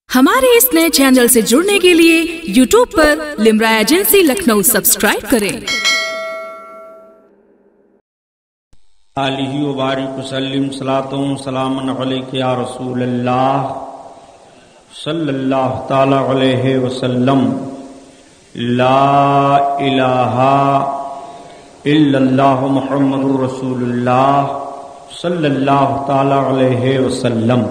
ہمارے اس نئے چینل سے جڑنے کے لیے یوٹیوب پر لمرا ایجنسی لکھنؤ سبسکرائب کریں۔ آلہ وبارک وسلم صلاۃ و سلام علیک یا رسول اللہ صلی اللہ تعالی علیہ وسلم۔ لا الہ الا اللہ محمد رسول اللہ صلی اللہ تعالی علیہ وسلم۔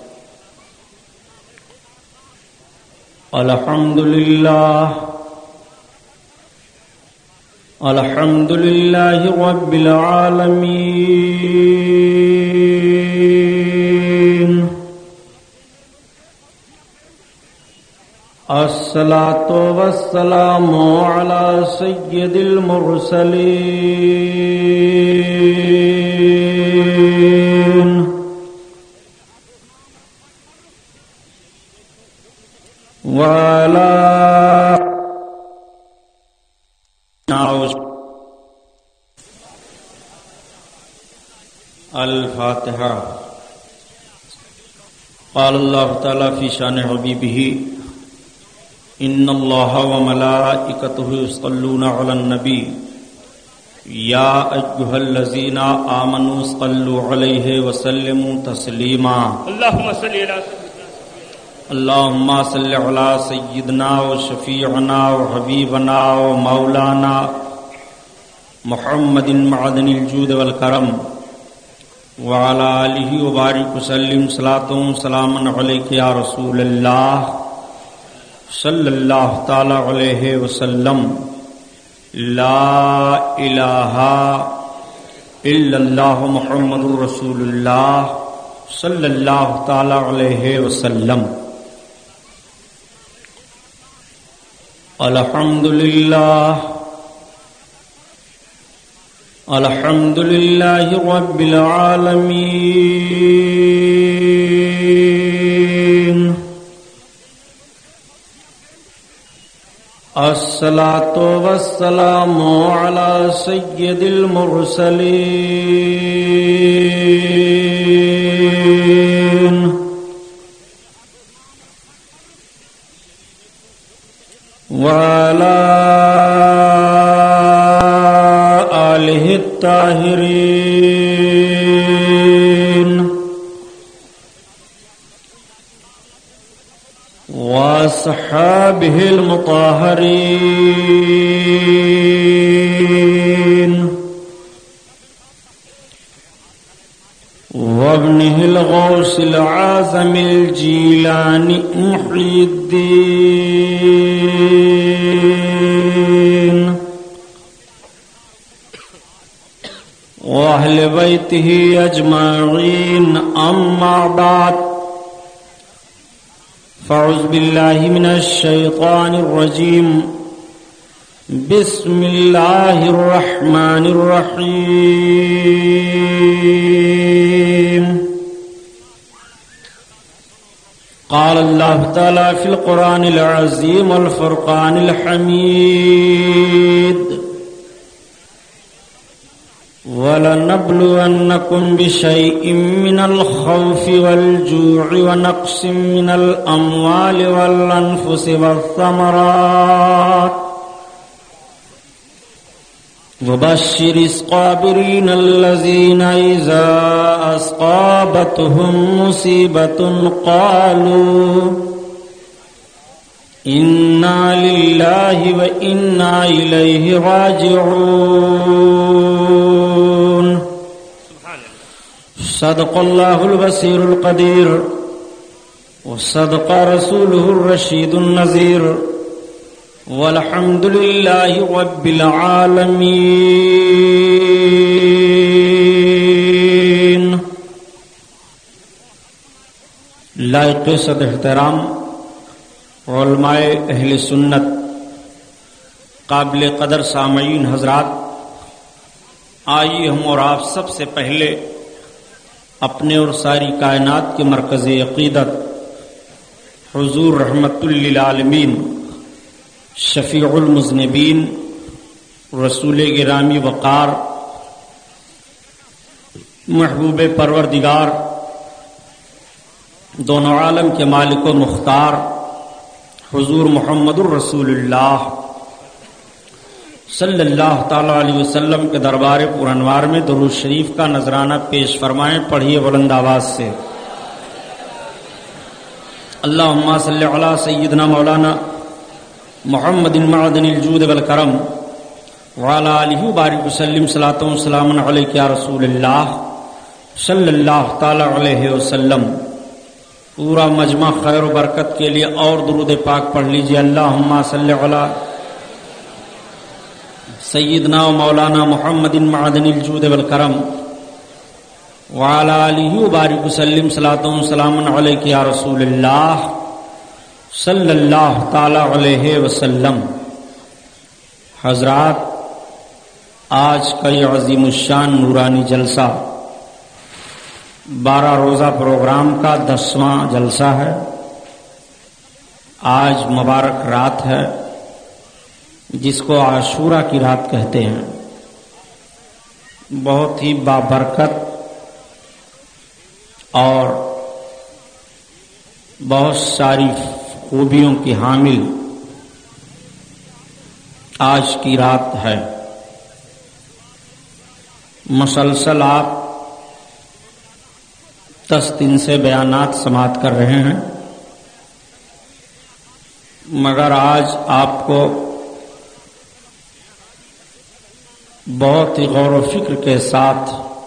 الحمد للہ رب العالمین، الصلاۃ والسلام علی سید المرسلین، وعلى الفاتحة۔ قال اللہ تعالی فی شان حبیبہ ان اللہ وملائکتہ یصلون علی النبی یا ایھا الذین آمنوا صلوا علیہ وسلموا تسلیما۔ اللہم صلی علی اللہم صلی علی سیدنا و شفیعنا و حبیبنا و مولانا محمد معدن الجود والکرم وعلی آلہ وبارک وسلم صلاۃ و سلام علیک یا رسول اللہ صلی اللہ تعالی علیہ وسلم۔ لا الہ الا اللہ محمد رسول اللہ صلی اللہ تعالی علیہ وسلم۔ الحمد للہ رب العالمین، الصلاۃ والسلام علی سید المرسلین، وعلى آلہ الطاہرین واصحابہ المطہرین وابنہ الغوث العظم الجیلانی محی الدین وأہل بیتہ اجمعین، اما بعد، فاعوذ باللہ من الشیطان الرجیم، بسم اللہ الرحمن الرحیم۔ قال اللہ تعالی فی القرآن العظیم والفرقان الحمید، وَلَنَبْلُوَنَّكُمْ بِشَيْءٍ مِّنَ الْخَوْفِ وَالْجُوعِ وَنَقْصٍ مِّنَ الْأَمْوَالِ وَالْأَنفُسِ وَالثَّمَرَاتِ وَبَشِّرِ الصَّابِرِينَ الَّذِينَ إِذَا أَصَابَتْهُم مُّصِيبَةٌ قَالُوا إِنَّا لِلَّهِ وَإِنَّا إِلَيْهِ راجعون۔ صدق اللہ البصیر القدیر وصدق رسولہ الرشید النذیر، والحمد للہ رب العالمین۔ لائق صد احترام علماء اہل سنت، قابل قدر سامعین حضرات، آئیے ہم اور آپ سب سے پہلے اپنے اور ساری کائنات کے مرکز عقیدت حضور رحمت للعالمین شفیع المذنبین رسول گرامی وقار محبوب پروردگار دونوں عالم کے مالک و مختار حضور محمد الرسول اللہ صلی اللہ تعالیٰ علیہ وسلم کے دربار پر انوار میں درود شریف کا نذرانہ پیش فرمائیں. پڑھیے بلند آواز سے. اللہم صلی علی سیدنا مولانا محمد معدن الجود والکرم وعلی آلہ بارک وسلم صلاۃ و سلام علیک یا رسول اللہ صلی اللہ تعالیٰ علیہ وسلم. پورا مجمع خیر و برکت کے لیے اور درود پاک پڑھ لیجیے. اللہم صلی علی سیدنا و مولانا محمد معدن الجود والکرم وعلی آلہ بارک وسلم صلاۃ و سلام علیک یا رسول اللہ صلی اللہ تعالی علیہ وسلم. حضرات، آج کا یہ عظیم الشان نورانی جلسہ 12 روزہ پروگرام کا 10واں جلسہ ہے. آج مبارک رات ہے جس کو عاشورہ کی رات کہتے ہیں. بہت ہی بابرکت اور بہت ساری خوبیوں کی حامل آج کی رات ہے. مسلسل آپ 10 دن سے بیانات سماعت کر رہے ہیں، مگر آج آپ کو بہت ہی غور و فکر کے ساتھ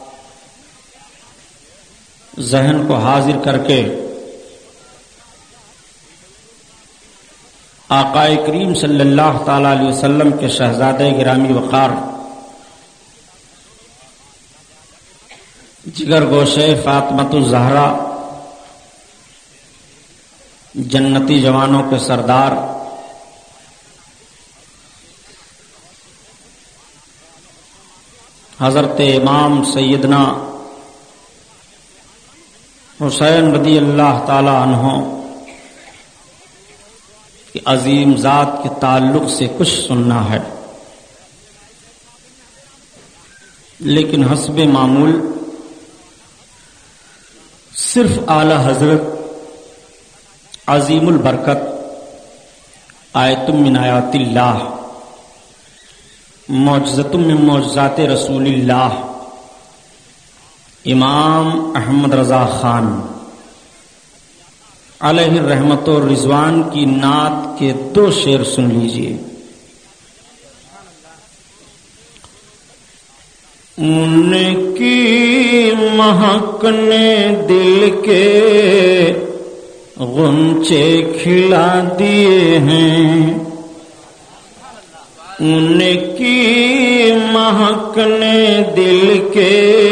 ذہن کو حاضر کر کے آقا کریم صلی اللہ تعالی علیہ وسلم کے شہزادہ گرامی وقار جگر گوشے فاطمۃ الزہرا، جنتی جوانوں کے سردار حضرت امام سیدنا حسین رضی اللہ تعالی عنہ کی عظیم ذات کے تعلق سے کچھ سننا ہے، لیکن حسب معمول صرف اعلی حضرت عظیم البرکت آیت من آیات اللہ، معجزۃ من معجزات رسول اللہ امام احمد رضا خان علیہ الرحمت و رضوان کی نعت کے 2 شعر سن لیجیے. ان کی مہک نے دل کے غنچے کھلا دیے ہیں، ان کی مہک نے دل کے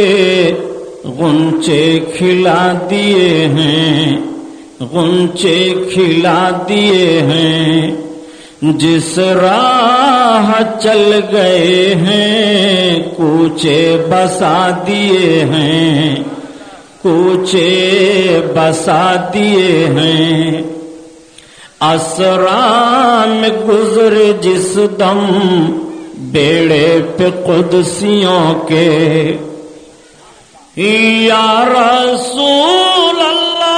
غنچے کھلا دیے ہیں، غنچے کھلا دیے ہیں. جس راہ چل گئے ہیں کوچے بسا دیے ہیں، کوچے بسا دیے ہیں. اسرا میں گزر جس دم بیڑے پہ قدسیوں کے، یا رسول اللہ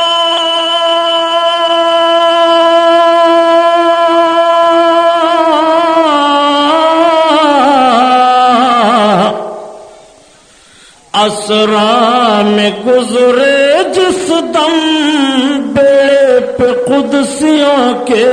اسرا میں گزرے جس دم بیڑے پہ قدسیوں کے،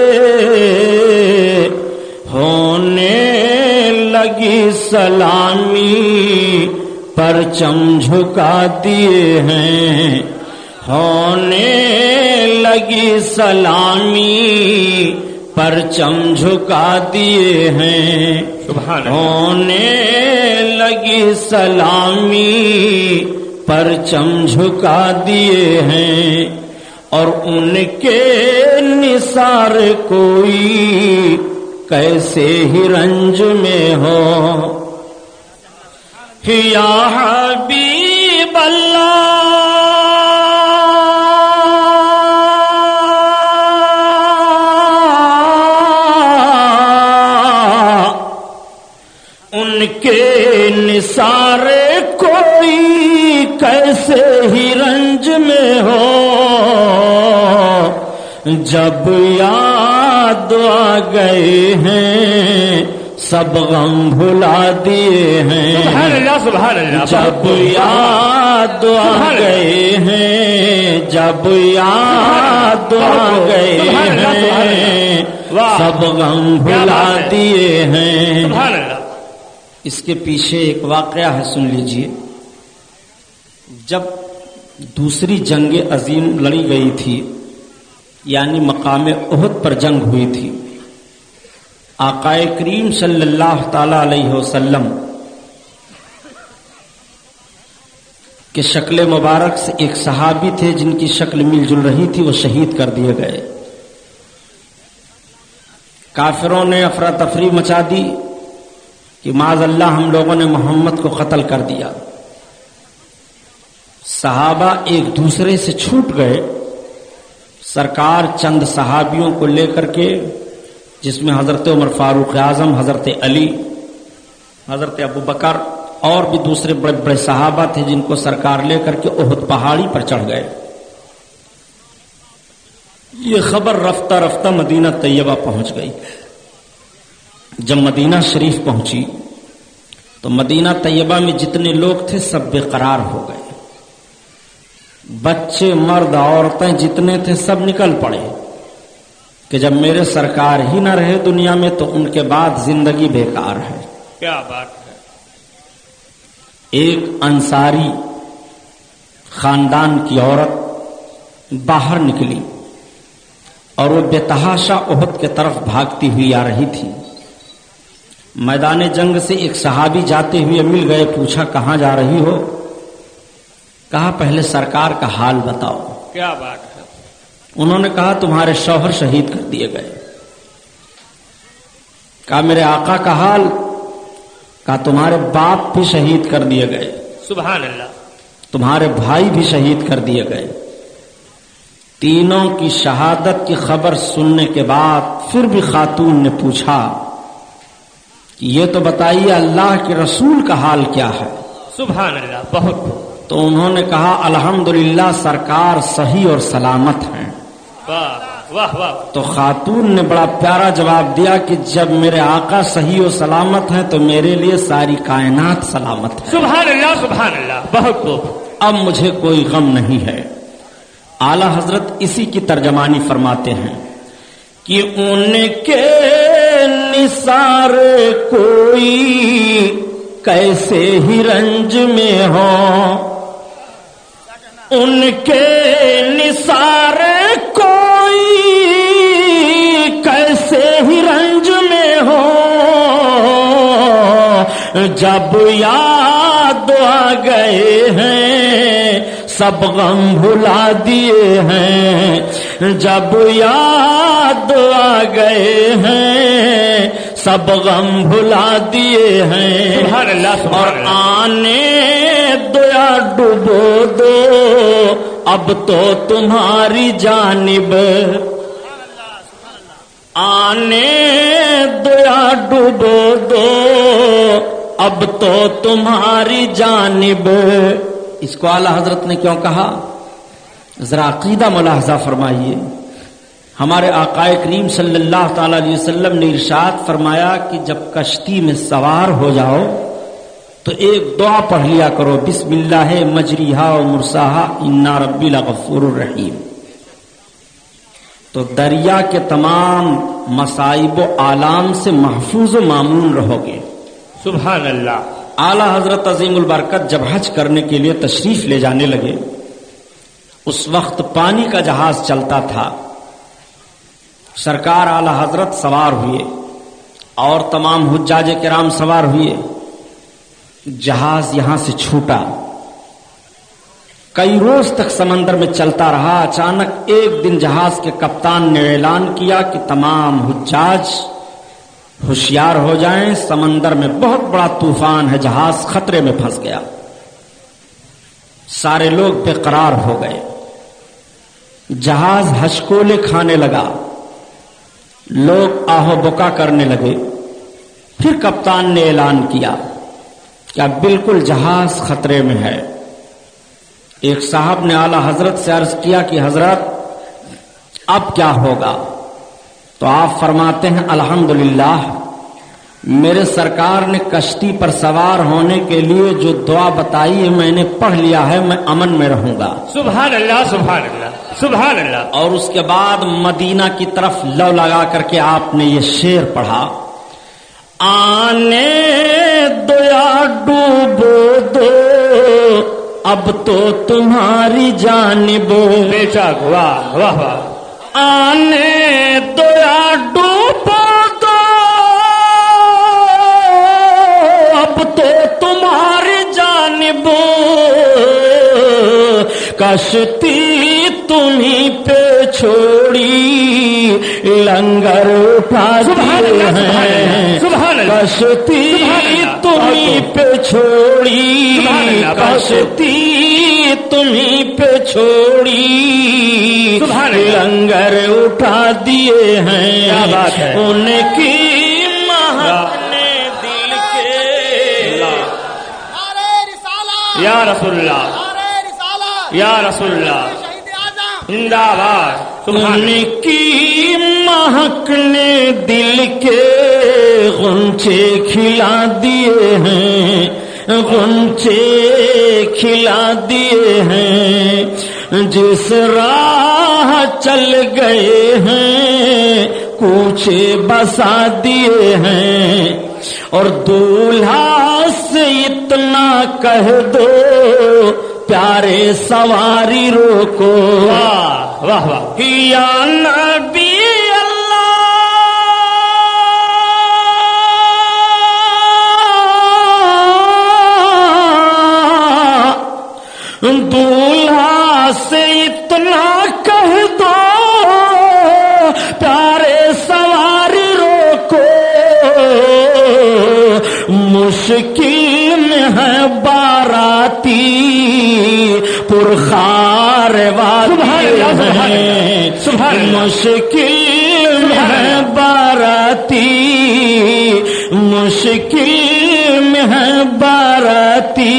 ہونے لگی سلامی پرچم جھکا دیے ہیں، ہونے لگی سلامی پرچم جھکا دیے ہیں، ہونے لگی سلامی پرچم جھکا دیے ہیں. اور ان کے نثار کوئی کیسے ہی رنج میں ہو، یا حبیب اللہ ان کے نثارے کوئی کیسے ہی رنج میں ہو، جب یاد آ گئے ہیں سب غم بھلا دیے ہیں. سبحان اللہ سبحان اللہ. جب یاد آ گئے ہیں جب یاد آ گئے ہیں سب غم بھلا دیے ہیں. سبحان اللہ. اس کے پیچھے ایک واقعہ ہے، سن لیجئے. جب دوسری جنگ عظیم لڑی گئی تھی، یعنی مقام احد پر جنگ ہوئی تھی، آقا کریم صلی اللہ تعالی علیہ وسلم کے شکل مبارک سے ایک صحابی تھے جن کی شکل مل جل رہی تھی، وہ شہید کر دیے گئے. کافروں نے افراتفری مچا دی کہ معاذ اللہ ہم لوگوں نے محمد کو قتل کر دیا. صحابہ ایک دوسرے سے چھوٹ گئے. سرکار چند صحابیوں کو لے کر کے، جس میں حضرت عمر فاروق اعظم، حضرت علی، حضرت ابو بکر اور بھی دوسرے بڑے بڑے صحابہ تھے، جن کو سرکار لے کر کے احد پہاڑی پر چڑھ گئے. یہ خبر رفتہ رفتہ مدینہ طیبہ پہنچ گئی. جب مدینہ شریف پہنچی تو مدینہ طیبہ میں جتنے لوگ تھے سب بے قرار ہو گئے. بچے، مرد، عورتیں جتنے تھے سب نکل پڑے کہ جب میرے سرکار ہی نہ رہے دنیا میں تو ان کے بعد زندگی بیکار ہے. کیا بات ہے. ایک انصاری خاندان کی عورت باہر نکلی اور وہ بے تحاشا احد کے طرف بھاگتی ہوئی آ رہی تھی. میدان جنگ سے ایک صحابی جاتے ہوئے مل گئے، پوچھا کہاں جا رہی ہو؟ کہا پہلے سرکار کا حال بتاؤ. کیا بات ہے. انہوں نے کہا تمہارے شوہر شہید کر دیے گئے. کہا میرے آقا کا حال؟ کہا تمہارے باپ بھی شہید کر دیے گئے. سبحان اللہ. تمہارے بھائی بھی شہید کر دیے گئے. تینوں کی شہادت کی خبر سننے کے بعد پھر بھی خاتون نے پوچھا کہ یہ تو بتائیے اللہ کے رسول کا حال کیا ہے؟ سبحان اللہ. بہت. تو انہوں نے کہا الحمدللہ سرکار صحیح اور سلامت ہیں. واہ واہ واہ. تو خاتون نے بڑا پیارا جواب دیا کہ جب میرے آقا صحیح و سلامت ہیں تو میرے لیے ساری کائنات سلامت ہے. سبحان اللہ سبحان اللہ. بہت خوب. اب مجھے کوئی غم نہیں ہے. اعلی حضرت اسی کی ترجمانی فرماتے ہیں کہ ان کے نثار کوئی کیسے ہی رنج میں ہو، ان کے نثار کوئی کیسے ہی رنج میں ہو، جب یاد آ گئے ہیں سب غم بھلا دیے ہیں، جب یاد آ گئے ہیں سب غم بھلا دیے ہیں. سبحان اللہ سبحان اور اللہ. آنے دو یا ڈبو دو اب تو تمہاری جانب، آنے دو یا ڈبو دو اب تو تمہاری جانب. اس کو اعلیٰ حضرت نے کیوں کہا؟ ذرا عقیدہ ملاحظہ فرمائیے. ہمارے آقا کریم صلی اللہ تعالی علیہ وسلم نے ارشاد فرمایا کہ جب کشتی میں سوار ہو جاؤ تو ایک دعا پڑھ لیا کرو، بسم اللہ مجریہا و مرساہا انا ربی لغفور الرحیم. تو دریا کے تمام مصائب و آلام سے محفوظ و مامون رہو گے. سبحان اللہ. اعلی حضرت عظیم البرکت جب حج کرنے کے لیے تشریف لے جانے لگے، اس وقت پانی کا جہاز چلتا تھا. سرکار اعلی حضرت سوار ہوئے اور تمام حجاج کرام سوار ہوئے. جہاز یہاں سے چھوٹا، کئی روز تک سمندر میں چلتا رہا. اچانک ایک دن جہاز کے کپتان نے اعلان کیا کہ تمام حجاج ہوشیار ہو جائیں، سمندر میں بہت بڑا طوفان ہے، جہاز خطرے میں پھنس گیا. سارے لوگ بے قرار ہو گئے. جہاز ہچکولے کھانے لگا، لوگ آہو بکا کرنے لگے. پھر کپتان نے اعلان کیا کہ اب بالکل جہاز خطرے میں ہے. ایک صاحب نے اعلی حضرت سے عرض کیا کہ حضرت اب کیا ہوگا؟ تو آپ فرماتے ہیں الحمدللہ میرے سرکار نے کشتی پر سوار ہونے کے لیے جو دعا بتائی ہے میں نے پڑھ لیا ہے، میں امن میں رہوں گا۔ سبحان اللہ سبحان اللہ سبحان اللہ۔ اور اس کے بعد مدینہ کی طرف لو لگا کر کے آپ نے یہ شعر پڑھا، آنے دو یا ڈوبو دو اب تو تمہاری جانب، بے شک، واہ واہ واہ۔ آنے دو یا ڈوبو دو اب تو تمہاری جانب، کشتی تمہیں پہ چھوڑی لنگر اٹھا دیے ہیں، کشتی تمہیں پہ چھوڑی، کشتی تمہیں پہ چھوڑی لنگر اٹھا دیے ہیں، ان کی مہک نے دل کے، یا رسول اللہ یا رسول اللہ زندہ باد۔ ان کی مہک نے دل کے غنچے کھلا دیے ہیں، غنچے کھلا دیے ہیں، جس راہ چل گئے ہیں کوچے بسا دیے ہیں، اور دولہا سے اتنا کہہ دو پیارے سواری روکو، واہ واہ واہ۔ یا نبی اللہ دولہا سے اتنا کہہ دو پیارے سواری روکو، مشکل میں ہے باراتی پرخار وادی ہیں، مشکل میں ہے باراتی، مشکل میں ہے باراتی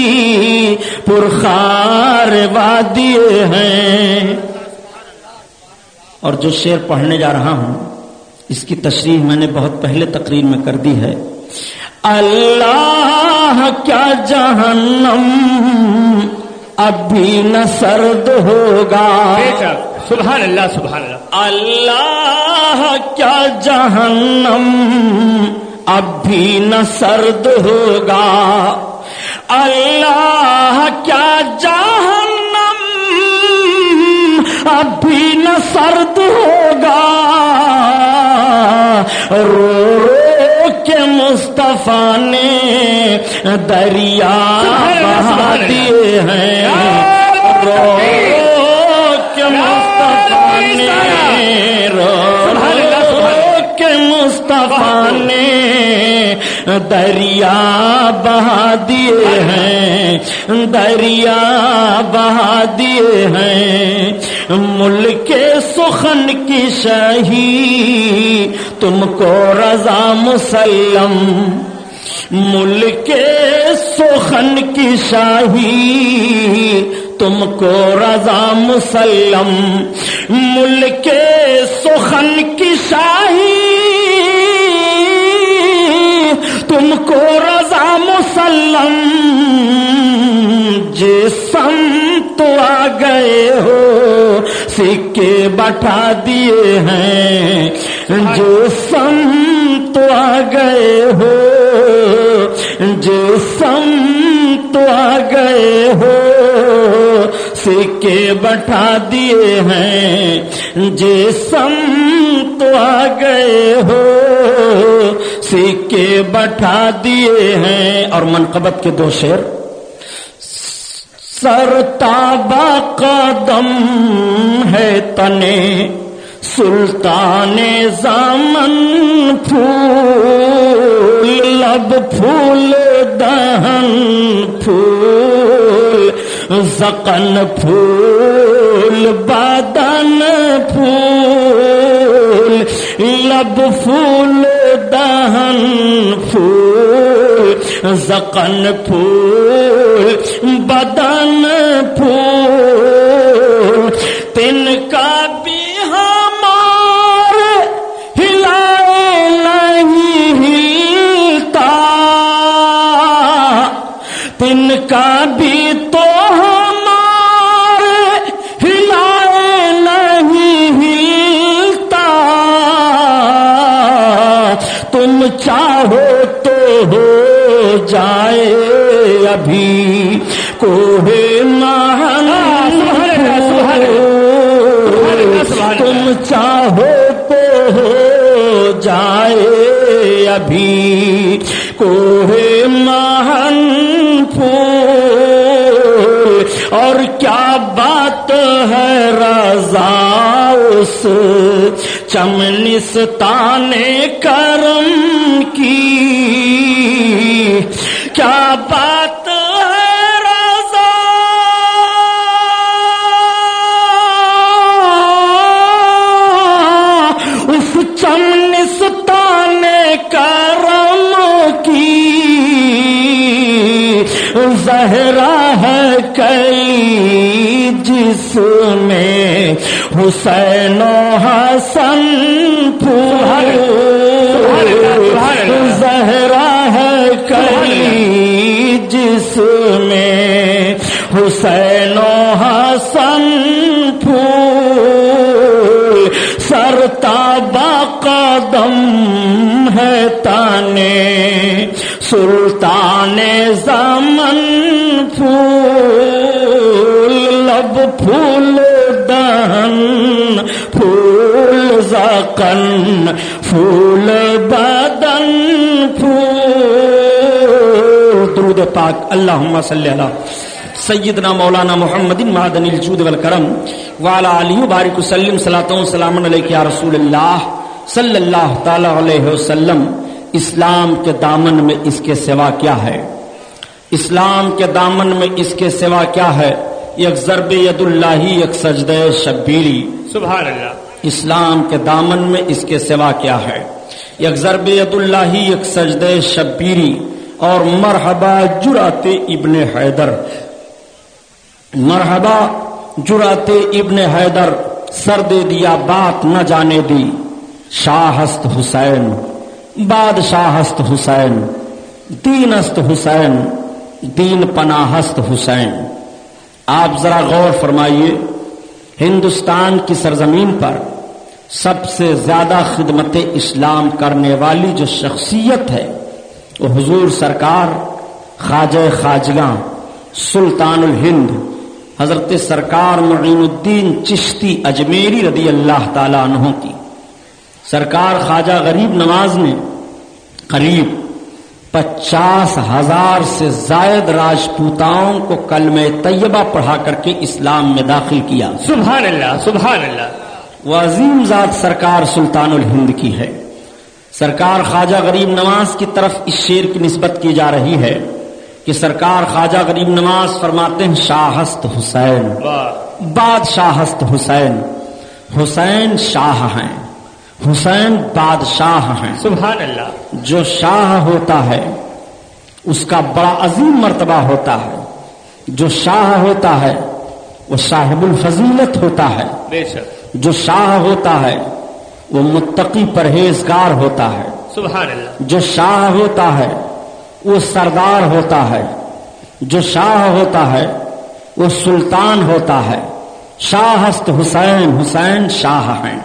پرخار وادی ہیں۔ اور جو شعر پڑھنے جا رہا ہوں اس کی تشریح میں نے بہت پہلے تقریر میں کر دی ہے، اللہ کیا جہنم اب بھی نہ سرد ہوگا، سبحان اللہ سبحان اللہ۔ اللہ کیا جہنم اب بھی نہ سرد ہوگا، اللہ کیا جہنم اب بھی نہ سرد ہوگا، رو رو کے مصطفیٰ نے دریا بہا دیے ہیں، رو کے مصطفیٰ نے، رو کے مصطفیٰ نے دریا بہا دیے ہیں، دریا بہا دیے ہیں، ملک سخن کی شاہی تم کو رضا مسلم، ملک سخن کی شاہی تم کو رضا مسلم، ملک سخن کی شاہی تم کو رضا مسلم، جسم تو آ گئے ہو سکے بٹھا دیے ہیں، جسم تو آ گئے ہو، جسم تو آ گئے ہو سکے بٹھا دیے ہیں، جسم تو آ گئے ہو سکے بٹھا دیے ہیں۔ اور منقبت کے دو شعر، سرتابہ قدم ہے تنے سلطان زامن، پھول لب پھول دہن پھول، زقن پھول بدن پھول، لب پھول دہن پھول، زقن پھول بدن پھول، تن کا بھی کبھی تو ہمارے ہلائے نہیں ہلتا، تم چاہو تو ہو جائے ابھی کوہ مہن، تم چاہو تو ہو جائے ابھی کوہ مہن پھول، اور کیا بات ہے رضا اس چمنستان کرم کی، کیا بات ہے رضا اس چمنستان کرم کی، زہرا ہے کلی جس میں حسین و حسن پھول، زہرا ہے کلی جس میں حسین و حسن پھول، سرتابہ قدم ہے تانے سلطان زمن پھول، لب پھول دہن پھول زقن پھول بدن پھول۔ درود پاک اللہم صلی علی سیدنا مولانا محمد معدن الجود والکرم وعلی آلہ وبارک وسلم، صلاۃ و سلام علیک یا رسول اللہ صلی اللہ تعالی علیہ وسلم۔ اسلام کے دامن میں اس کے سوا کیا ہے؟ اسلام کے دامن میں اس کے سوا کیا ہے؟ یک ضرب ید اللہ، یک سجدہ شبیری۔ سبحان اللہ۔ اسلام کے دامن میں اس کے سوا کیا ہے؟ یک ضرب ید اللہ، یک سجدہ شبیری، اور مرحبا جرأت ابن حیدر، مرحبا جرأت ابن حیدر، سر دے دیا بات نہ جانے دی، شاہ است حسین بادشاہ است حسین، دین است حسین دین پناہ است حسین۔ آپ ذرا غور فرمائیے، ہندوستان کی سرزمین پر سب سے زیادہ خدمت اسلام کرنے والی جو شخصیت ہے وہ حضور سرکار خواجہ خواجگاں سلطان الہند حضرت سرکار معین الدین چشتی اجمیری رضی اللہ تعالی عنہ کی۔ سرکار خواجہ غریب نواز نے قریب 50,000 سے زائد راجپوتاؤں کو کلمہ طیبہ پڑھا کر کے اسلام میں داخل کیا۔ سبحان اللہ سبحان اللہ۔ وہ عظیم ذات سرکار سلطان الہند کی ہے۔ سرکار خواجہ غریب نواز کی طرف اس شعر کی نسبت کی جا رہی ہے کہ سرکار خواجہ غریب نواز فرماتے ہیں شاہ است حسین بادشاہ است حسین، حسین شاہ ہیں، حسین بادشاہ ہیں۔ سبحان اللہ۔ جو شاہ ہوتا ہے اس کا بڑا عظیم مرتبہ ہوتا ہے، جو شاہ ہوتا ہے وہ صاحب الفضیلت ہوتا ہے، بے شک۔ جو شاہ ہوتا ہے وہ متقی پرہیزگار ہوتا ہے، سبحان اللہ۔ جو شاہ ہوتا ہے وہ سردار ہوتا ہے، جو شاہ ہوتا ہے وہ سلطان ہوتا ہے۔ شاہ است حسین، حسین شاہ ہیں،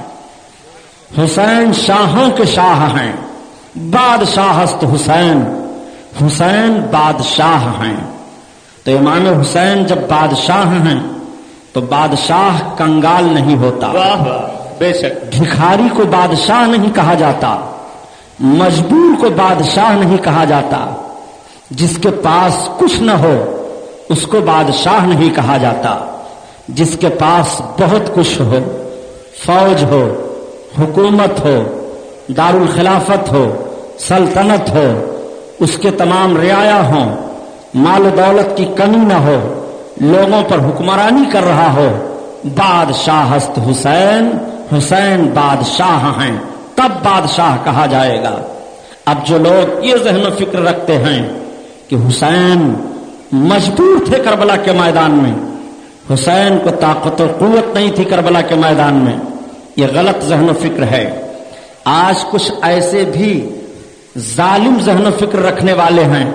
حسین شاہوں کے شاہ ہیں۔ بادشاہ است حسین، حسین بادشاہ ہیں۔ تو امام حسین جب بادشاہ ہیں تو بادشاہ کنگال نہیں ہوتا، واہ واہ، بے شک۔ بھکاری کو بادشاہ نہیں کہا جاتا، مجبور کو بادشاہ نہیں کہا جاتا، جس کے پاس کچھ نہ ہو اس کو بادشاہ نہیں کہا جاتا، جس کے پاس بہت کچھ ہو، فوج ہو، حکومت ہو، دارالخلافت ہو، سلطنت ہو، اس کے تمام رعایا ہوں، مال و دولت کی کمی نہ ہو، لوگوں پر حکمرانی کر رہا ہو، بادشاہ است حسین، حسین بادشاہ ہیں، تب بادشاہ کہا جائے گا۔ اب جو لوگ یہ ذہن و فکر رکھتے ہیں کہ حسین مجبور تھے کربلا کے میدان میں، حسین کو طاقت و قوت نہیں تھی کربلا کے میدان میں، یہ غلط ذہن و فکر ہے۔ آج کچھ ایسے بھی ظالم ذہن و فکر رکھنے والے ہیں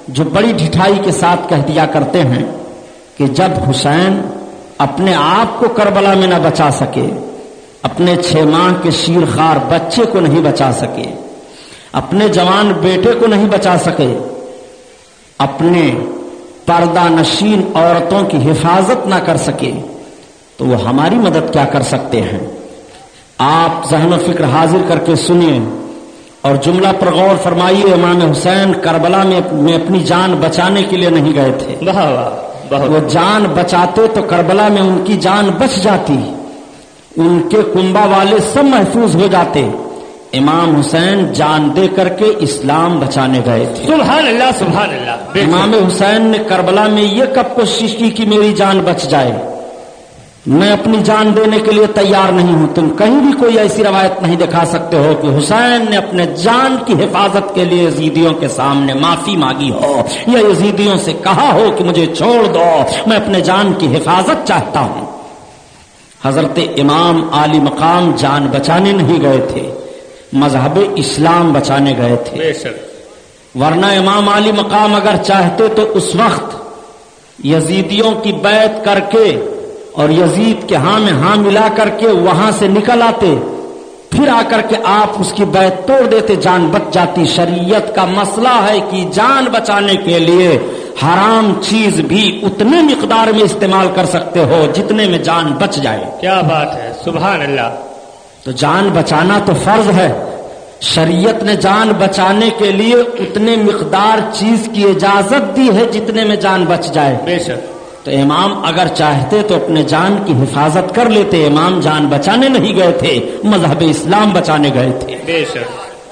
جو بڑی ڈھٹائی کے ساتھ کہہ دیا کرتے ہیں کہ جب حسین اپنے آپ کو کربلا میں نہ بچا سکے، اپنے 6 ماہ کے شیرخوار بچے کو نہیں بچا سکے، اپنے جوان بیٹے کو نہیں بچا سکے، اپنے پردہ نشین عورتوں کی حفاظت نہ کر سکے، تو وہ ہماری مدد کیا کر سکتے ہیں؟ آپ ذہن و فکر حاضر کر کے سنیے اور جملہ پر غور فرمائیے۔ امام حسین کربلا میں اپنی جان بچانے کے لیے نہیں گئے تھے، وہ جان بچاتے تو کربلا میں ان کی جان بچ جاتی، ان کے کنبہ والے سب محفوظ ہو جاتے۔ امام حسین جان دے کر کے اسلام بچانے گئے تھے۔ سبحان اللہ سبحان اللہ۔ امام حسین نے کربلا میں یہ کب کوشش کی کہ میری جان بچ جائے؟ میں اپنی جان دینے کے لیے تیار نہیں ہوں۔ تم کہیں بھی کوئی ایسی روایت نہیں دکھا سکتے ہو کہ حسین نے اپنے جان کی حفاظت کے لیے یزیدیوں کے سامنے معافی مانگی ہو یا یزیدیوں سے کہا ہو کہ مجھے چھوڑ دو، میں اپنے جان کی حفاظت چاہتا ہوں۔ حضرت امام عالی مقام جان بچانے نہیں گئے تھے، مذہب اسلام بچانے گئے تھے۔ بے شک۔ ورنہ امام عالی مقام اگر چاہتے تو اس وقت یزیدیوں کی بیعت کر کے اور یزید کے ہاں میں ہاں ملا کر کے وہاں سے نکل آتے، پھر آ کر کے آپ اس کی بیعت توڑ دیتے، جان بچ جاتی۔ شریعت کا مسئلہ ہے کہ جان بچانے کے لیے حرام چیز بھی اتنے مقدار میں استعمال کر سکتے ہو جتنے میں جان بچ جائے۔ کیا بات ہے، سبحان اللہ۔ تو جان بچانا تو فرض ہے، شریعت نے جان بچانے کے لیے اتنے مقدار چیز کی اجازت دی ہے جتنے میں جان بچ جائے۔ بے شک۔ تو امام اگر چاہتے تو اپنے جان کی حفاظت کر لیتے۔ امام جان بچانے نہیں گئے تھے، مذہب اسلام بچانے گئے تھے۔ بے شک۔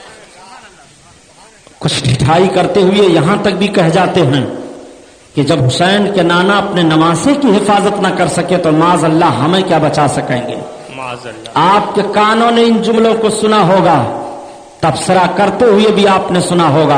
کچھ ڈھٹائی کرتے ہوئے یہاں تک بھی کہہ جاتے ہیں کہ جب حسین کے نانا اپنے نواسے کی حفاظت نہ کر سکے تو معاذ اللہ ہمیں کیا بچا سکیں گے؟ معاذ اللہ۔ آپ کے کانوں نے ان جملوں کو سنا ہوگا، تبصرہ کرتے ہوئے بھی آپ نے سنا ہوگا،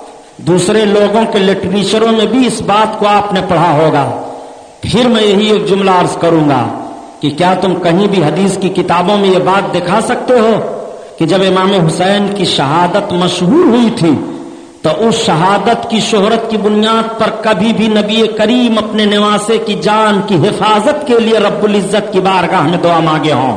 دوسرے لوگوں کے لٹریچروں میں بھی اس بات کو آپ نے پڑھا ہوگا۔ پھر میں یہی ایک جملہ عرض کروں گا کہ کیا تم کہیں بھی حدیث کی کتابوں میں یہ بات دکھا سکتے ہو کہ جب امام حسین کی شہادت مشہور ہوئی تھی تو اس شہادت کی شہرت کی بنیاد پر کبھی بھی نبی کریم اپنے نواسے کی جان کی حفاظت کے لیے رب العزت کی بارگاہ میں دعا مانگے ہوں؟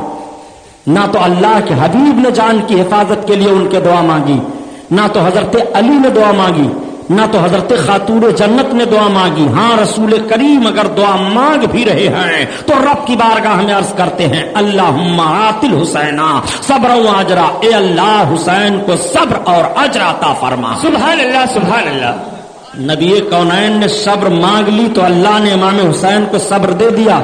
نہ تو اللہ کے حبیب نے جان کی حفاظت کے لیے ان کے دعا مانگی، نہ تو حضرت علی نے دعا مانگی، نہ تو حضرت خاتون جنت نے دعا مانگی۔ ہاں رسول کریم اگر دعا مانگ بھی رہے ہیں تو رب کی بارگاہ میں عرض کرتے ہیں اللہم آت الحسین صبر و اجرا، اے اللہ حسین کو صبر اور اجر عطا فرما۔ سبحان اللہ سبحان اللہ۔ نبی کونین نے صبر مانگ لی تو اللہ نے امام حسین کو صبر دے دیا۔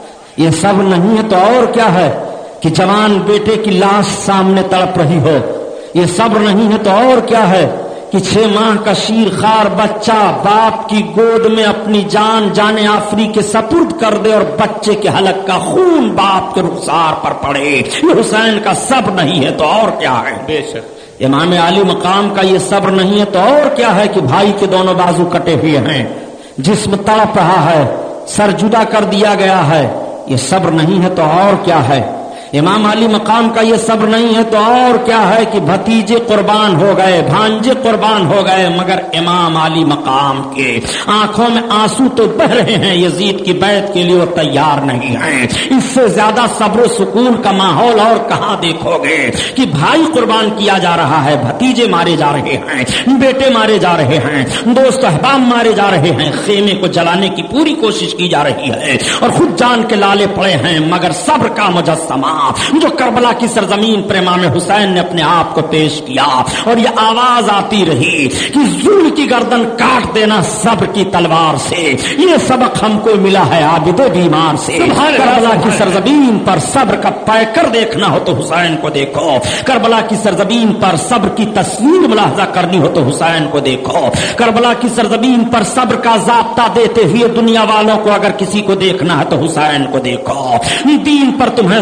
یہ صبر نہیں ہے تو اور کیا ہے کہ جوان بیٹے کی لاش سامنے تڑپ رہی ہو؟ یہ صبر نہیں ہے تو اور کیا ہے کہ 6 ماہ کا شیرخوار بچہ باپ کی گود میں اپنی جان آفری کے سپرد کر دے اور بچے کے حلق کا خون باپ کے رخسار پر پڑے۔ یہ حسین کا صبر نہیں ہے تو اور کیا ہے؟ بے شک۔ امام علی مقام کا یہ صبر نہیں ہے تو اور کیا ہے کہ بھائی کے دونوں بازو کٹے ہوئے ہیں، جسم تڑپ رہا ہے، سر جدا کر دیا گیا ہے، یہ صبر نہیں ہے تو اور کیا ہے؟ امام علی مقام کا یہ صبر نہیں ہے تو اور کیا ہے کہ بھتیجے قربان ہو گئے، بھانجے قربان ہو گئے، مگر امام علی مقام کے آنکھوں میں آنسو تو بہ رہے ہیں، یزید کی بیعت کے لیے وہ تیار نہیں ہیں۔ اس سے زیادہ صبر و سکون کا ماحول اور کہاں دیکھو گے کہ بھائی قربان کیا جا رہا ہے، بھتیجے مارے جا رہے ہیں، بیٹے مارے جا رہے ہیں، دوست احباب مارے جا رہے ہیں، خیمے کو جلانے کی پوری کوشش کی جا رہی ہے اور خود جان کے لالے پڑے ہیں، مگر صبر کا مجسمہ جو کربلا کی سرزمین پر امام حسین نے اپنے آپ کو پیش کیا اور یہ آواز آتی رہی کہ ظلم کی گردن کاٹ دینا صبر کی تلوار سے، یہ سبق ہم کو ملا ہے عابد بیمار سے۔ کربلا کی سرزمین پر صبر کا پیکر دیکھنا ہو تو حسین کو دیکھو، کربلا کی سرزمین پر صبر کی تصویر ملاحظہ کرنی ہو تو حسین کو دیکھو، کربلا کی سرزمین پر صبر کا ضابطہ دیتے ہوئے دنیا والوں کو اگر کسی کو دیکھنا ہے تو حسین کو دیکھو۔ دین پر تمہیں ستایا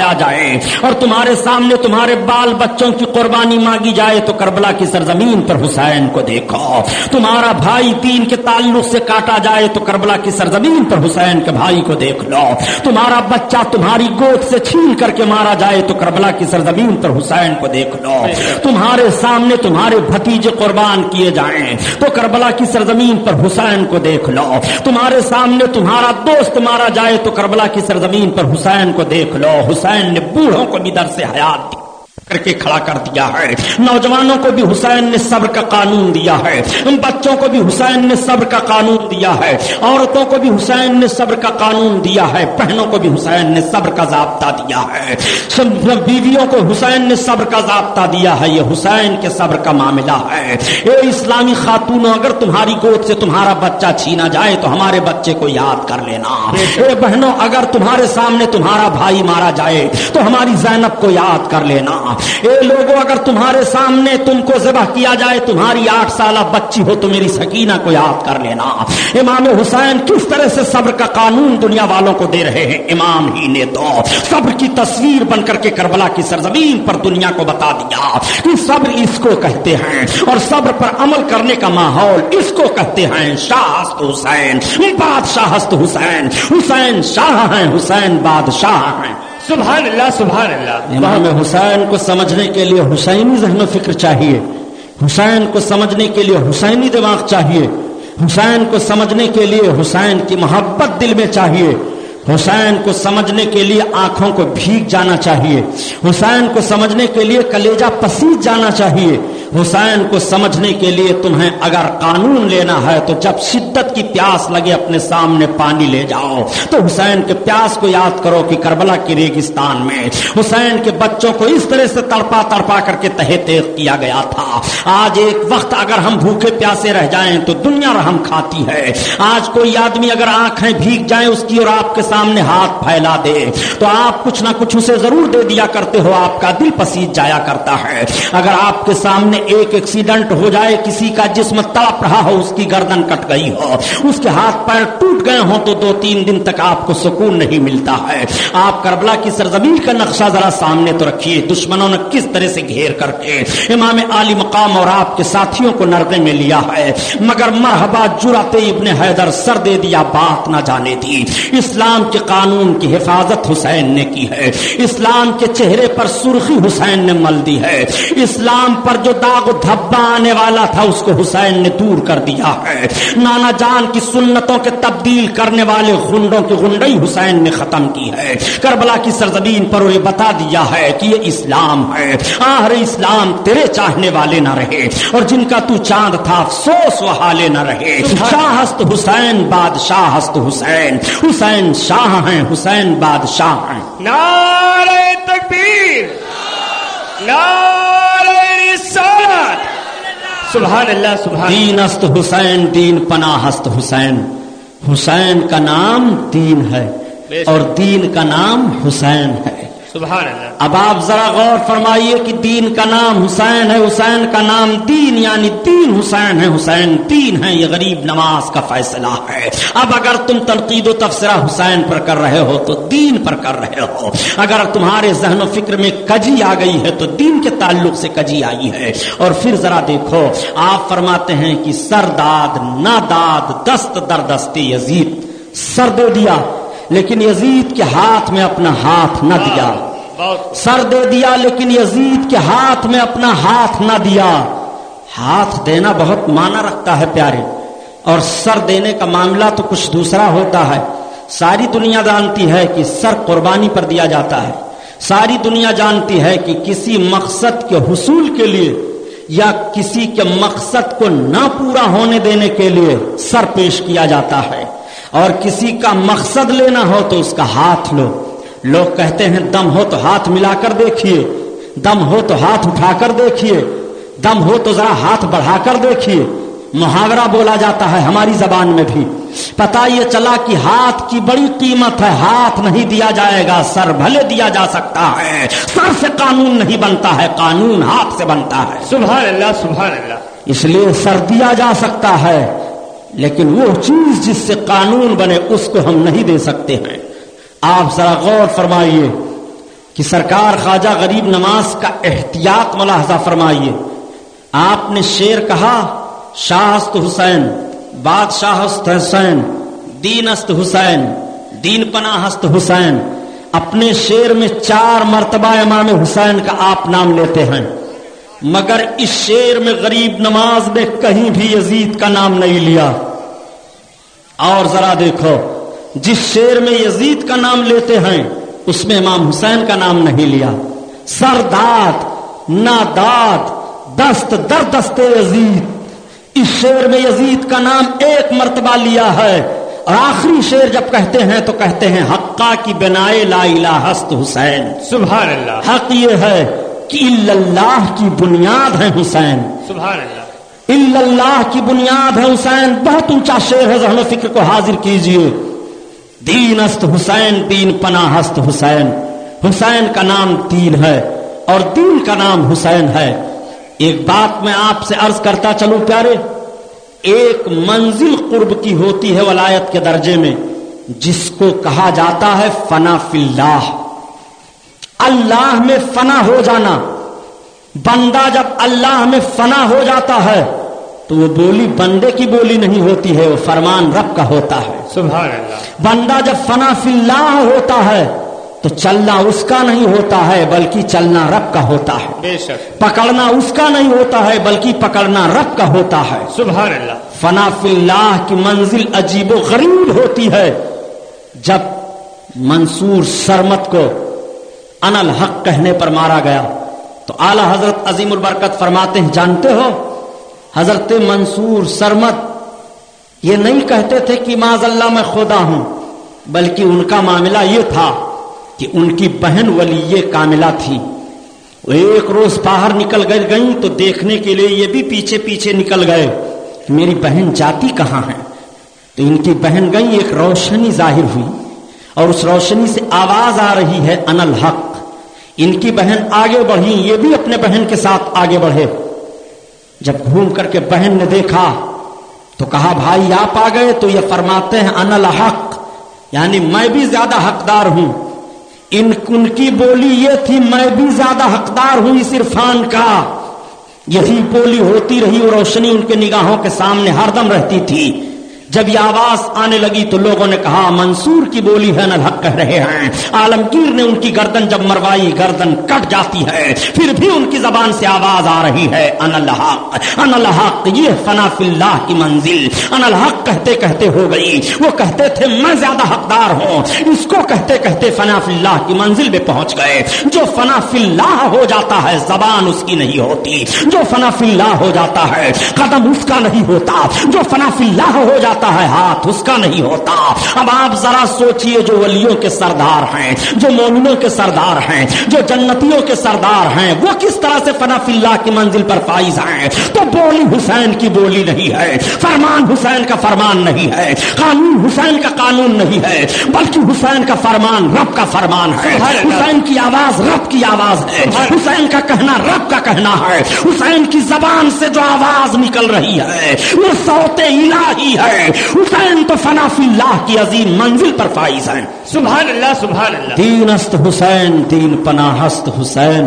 کاٹا جائے اور تمہارے سامنے تمہارے بال بچوں کی قربانی مانگی جائے تو کربلا کی سرزمین پر حسین کو دیکھو. تمہارا بھائی دین کے تعلق سے کاٹا جائے تو کربلا کی سرزمین پر حسین کے بھائی کو دیکھ لو. تمہارا بچہ تمہاری گود سے چھین کر کے مارا جائے تو کربلا کی سرزمین پر حسین کو دیکھ لو. تمہارے سامنے تمہارے بھتیجے قربان کیے جائیں تو کربلا کی سرزمین پر حسین کو دیکھ لو. تمہارے سامنے تمہارا دوست مارا جائے تو کربلا کی سرزمین پر حسین کو دیکھ لو. حسین نے بوڑھوں کو بھی در سے حیات کر کے کھڑا کر دیا ہے. نوجوانوں کو بھی حسین نے صبر کا قانون دیا ہے. بچوں کو بھی حسین نے صبر کا قانون دیا ہے. عورتوں کو بھی حسین نے صبر کا قانون دیا ہے. بہنوں کو بھی حسین نے صبر کا ضابطہ دیا ہے. بیویوں کو حسین نے صبر کا ضابطہ دیا ہے. یہ حسین کے صبر کا معاملہ ہے. اے اسلامی خاتونوں، اگر تمہاری گود سے تمہارا بچہ چھینا جائے تو ہمارے بچے کو یاد کر لینا. اے بہنوں، اگر تمہارے سامنے تمہارا بھائی مارا جائے تو ہماری زینب کو یاد کر لینا. اے لوگوں، اگر تمہارے سامنے تم کو ذبح کیا جائے، تمہاری 8 سالہ بچی ہو تو میری سکینہ کو یاد کر لینا. امام حسین کس طرح سے صبر کا قانون دنیا والوں کو دے رہے ہیں، امام ہی نے تو صبر کی تصویر بن کر کے کربلا کی سرزمین پر دنیا کو بتا دیا کہ صبر اس کو کہتے ہیں اور صبر پر عمل کرنے کا ماحول اس کو کہتے ہیں. شاہست حسین، بادشاہست حسین. حسین شاہ ہیں، حسین بادشاہ ہیں. سبحان اللہ سبحان اللہ. امام حسین کو سمجھنے کے لیے حسینی ذہن و فکر چاہیے. حسین کو سمجھنے کے لیے حسینی دماغ چاہیے. حسین کو سمجھنے کے لیے حسین کی محبت دل میں چاہیے. حسین کو سمجھنے کے لیے آنکھوں کو بھیگ جانا چاہیے. حسین کو سمجھنے کے لیے کلیجہ پسیج جانا چاہیے. حسین کو سمجھنے کے لیے تمہیں اگر قانون لینا ہے تو جب شدت کی پیاس لگے اپنے سامنے پانی لے جاؤ تو حسین کے پیاس کو یاد کرو کہ کربلا کے ریگستان میں حسین کے بچوں کو اس طرح سے تڑپا تڑپا کر کے تہے تیغ کیا گیا تھا. آج ایک وقت اگر ہم بھوکے پیاسے رہ جائیں تو دنیا رحم کھاتی ہے. آج کوئی آدمی اگر آنکھیں بھیگ جائیں اس کی اور آپ کے سامنے ہاتھ پھیلا دے تو آپ کچھ نہ کچھ اسے ضرور دے دیا کرتے ہو. آپ کا دل پسیج جایا کرتا ہے. اگر آپ کے سامنے ایک ایکسیڈنٹ ہو جائے، کسی کا جسم تڑپ رہا ہو، اس کی گردن کٹ گئی ہو، اس کے ہاتھ پیر ٹوٹ گئے ہوں تو 2-3 دن تک آپ کو سکون نہیں ملتا ہے. آپ کربلا کی سرزمین کا نقشہ ذرا سامنے تو رکھیے. دشمنوں نے کس طرح سے گھیر کر کے امام عالی مقام اور آپ کے ساتھیوں کو نرغے میں لیا ہے، مگر مرحبا جرأت ابن حیدر سر دے دیا، بات نہ جانے دی. اسلام کے قانون کی حفاظت حسین نے کی ہے. اسلام کے چہرے پر سرخی حسین نے مل دی ہے. اسلام پر جو داغ و دھبا آنے والا تھا اس کو حسین نے دور کر دیا ہے. نانا جان کی سنتوں کے تبدیل کرنے والے غنڈوں کی غنڈئی حسین نے ختم کی ہے. کربلا کی سرزمین پر انہیں بتا دیا ہے کہ یہ اسلام ہے. آخر اسلام تیرے چاہنے والے نہ رہے اور جن کا تو چاند تھا افسوس وہ حالے نہ رہے. شاہست حسین بادشاہست حسین. حسین شاہ ہیں، حسین بادشاہ ہیں. نعرہ تکبیر، نعرہ رسالت. سبحان اللہ سبحان. دین است حسین، دین پناہ است حسین. حسین کا نام دین ہے اور دین کا نام حسین ہے. سبحان اللہ. اب آپ ذرا غور فرمائیے کہ دین کا نام حسین ہے، حسین کا نام دین، یعنی دین حسین ہے، حسین دین ہے. یہ غریب نواز کا فیصلہ ہے. اب اگر تم تنقید و تبصرہ حسین پر کر رہے ہو تو دین پر کر رہے ہو. اگر تمہارے ذہن و فکر میں کجی آ گئی ہے تو دین کے تعلق سے کجی آئی ہے. اور پھر ذرا دیکھو، آپ فرماتے ہیں کہ سرداد نہ داد دست در دستی یزید. سر دے دیا لیکن یزید کے ہاتھ میں اپنا ہاتھ نہ دیا. سر دے دیا لیکن یزید کے ہاتھ میں اپنا ہاتھ نہ دیا. ہاتھ دینا بہت معنی رکھتا ہے پیارے، اور سر دینے کا معاملہ تو کچھ دوسرا ہوتا ہے. ساری دنیا جانتی ہے کہ سر قربانی پر دیا جاتا ہے. ساری دنیا جانتی ہے کہ کسی مقصد کے حصول کے لیے یا کسی کے مقصد کو نہ پورا ہونے دینے کے لیے سر پیش کیا جاتا ہے. اور کسی کا مقصد لینا ہو تو اس کا ہاتھ لو. لوگ کہتے ہیں دم ہو تو ہاتھ ملا کر دیکھیے، دم ہو تو ہاتھ اٹھا کر دیکھیے، دم ہو تو ذرا ہاتھ بڑھا کر دیکھیے. محاورہ بولا جاتا ہے ہماری زبان میں بھی. پتہ یہ چلا کہ ہاتھ کی بڑی قیمت ہے. ہاتھ نہیں دیا جائے گا، سر بھلے دیا جا سکتا ہے. سر سے قانون نہیں بنتا ہے، قانون ہاتھ سے بنتا ہے. سبحان اللہ سبحان اللہ. اس لیے سر دیا جا سکتا ہے لیکن وہ چیز جس سے قانون بنے اس کو ہم نہیں دے سکتے ہیں. آپ ذرا غور فرمائیے، کہ سرکار خواجہ غریب نواز کا احتیاط ملاحظہ فرمائیے. آپ نے شعر کہا شاہ است حسین بادشاہ است حسین دین است حسین دین پناہ است حسین. اپنے شعر میں 4 مرتبہ امام حسین کا آپ نام لیتے ہیں، مگر اس شعر میں غریب نواز نے کہیں بھی یزید کا نام نہیں لیا. اور ذرا دیکھو، جس شعر میں یزید کا نام لیتے ہیں اس میں امام حسین کا نام نہیں لیا. سرداد ناداد دست در دست یزید، اس شعر میں یزید کا نام 1 مرتبہ لیا ہے. اور آخری شعر جب کہتے ہیں تو کہتے ہیں حقا کی بنائے لا الہ است حسین. سبحان اللہ. حق یہ ہے کہ الا اللہ کی بنیاد ہے حسین. سبحان اللہ. الا اللہ کی بنیاد ہے حسین. بہت اونچا شعر ہے، ذہن و فکر کو حاضر کیجئے. دین است حسین دین پناہ است حسین. حسین کا نام دین ہے اور دین کا نام حسین ہے. ایک بات میں آپ سے عرض کرتا چلوں پیارے، ایک منزل قرب کی ہوتی ہے ولایت کے درجے میں جس کو کہا جاتا ہے فنا فی اللہ. اللہ میں فنا ہو جانا. بندہ جب اللہ میں فنا ہو جاتا ہے تو وہ بولی بندے کی بولی نہیں ہوتی ہے، وہ فرمان رب کا ہوتا ہے. سبحان اللہ. بندہ جب فنا فی اللہ ہوتا ہے تو چلنا اس کا نہیں ہوتا ہے بلکہ چلنا رب کا ہوتا ہے. بے شک. پکڑنا اس کا نہیں ہوتا ہے بلکہ پکڑنا رب کا ہوتا ہے. سبحان اللہ. فنا فی اللہ کی منزل عجیب و غریب ہوتی ہے. جب منصور سرمت کو انا الحق کہنے پر مارا گیا تو اعلی حضرت عظیم البرکت فرماتے ہیں، جانتے ہو حضرت منصور سرمت یہ نہیں کہتے تھے کہ معاذ اللہ میں خدا ہوں، بلکہ ان کا معاملہ یہ تھا کہ ان کی بہن ولی کاملہ تھی. وہ ایک روز باہر نکل گئیں تو دیکھنے کے لیے یہ بھی پیچھے پیچھے نکل گئے کہ میری بہن جاتی کہاں ہے. تو ان کی بہن گئی، ایک روشنی ظاہر ہوئی اور اس روشنی سے آواز آ رہی ہے انا الحق. ان کی بہن آگے بڑھی، یہ بھی اپنے بہن کے ساتھ آگے بڑھے. جب گھوم کر کے بہن نے دیکھا تو کہا بھائی آپ آ گئے. تو یہ فرماتے ہیں انا الحق، یعنی میں بھی زیادہ حقدار ہوں. ان کی بولی یہ تھی میں بھی زیادہ حقدار ہوں اس عرفان کا. یہی بولی ہوتی رہی، وہ روشنی ان کے نگاہوں کے سامنے ہر دم رہتی تھی. جب یہ آواز آنے لگی تو لوگوں نے کہا منصور کی بولی ہے، الحق کہہ رہے ہیں. عالمگیر نے ان کی گردن جب مروائی، گردن کٹ جاتی ہے، پھر بھی ان کی زبان سے آواز آ رہی ہے انا الحق انا الحق. یہ فنا فی اللہ کی منزل انا الحق کہتے کہتے ہو گئی. وہ کہتے تھے میں زیادہ حقدار ہوں، اس کو کہتے کہتے فنا فی اللہ کی منزل میں پہنچ گئے. جو فنا فی اللہ ہو جاتا ہے زبان اس کی نہیں ہوتی. جو فنا فی اللہ ہو جاتا ہے قدم اس کا نہیں ہوتا. جو فنا فی اللہ ہو جاتا ہے ہاتھ اس کا نہیں ہوتا. اب آپ ذرا سوچئے، جو ولیوں کے سردار ہیں، جو مومنوں کے سردار ہیں، جو جنتیوں کے سردار ہیں، وہ کس طرح سے فنا فی اللہ کی منزل پر فائز ہیں. تو بولی حسین کی بولی نہیں ہے، فرمان حسین کا فرمان نہیں ہے، قانون حسین کا قانون نہیں ہے، بلکہ حسین کا فرمان رب کا فرمان ہے. حسین کی آواز رب کی آواز ہے، حسین کا کہنا رب کا کہنا ہے. حسین کی زبان سے جو آواز نکل رہی ہے وہ صوت الہی ہے. حسین تو فنا فی اللہ کی عظیم منزل پر فائز ہیں. سبحان اللہ. سبحان اللہ. دین است حسین دین پناہ است حسین.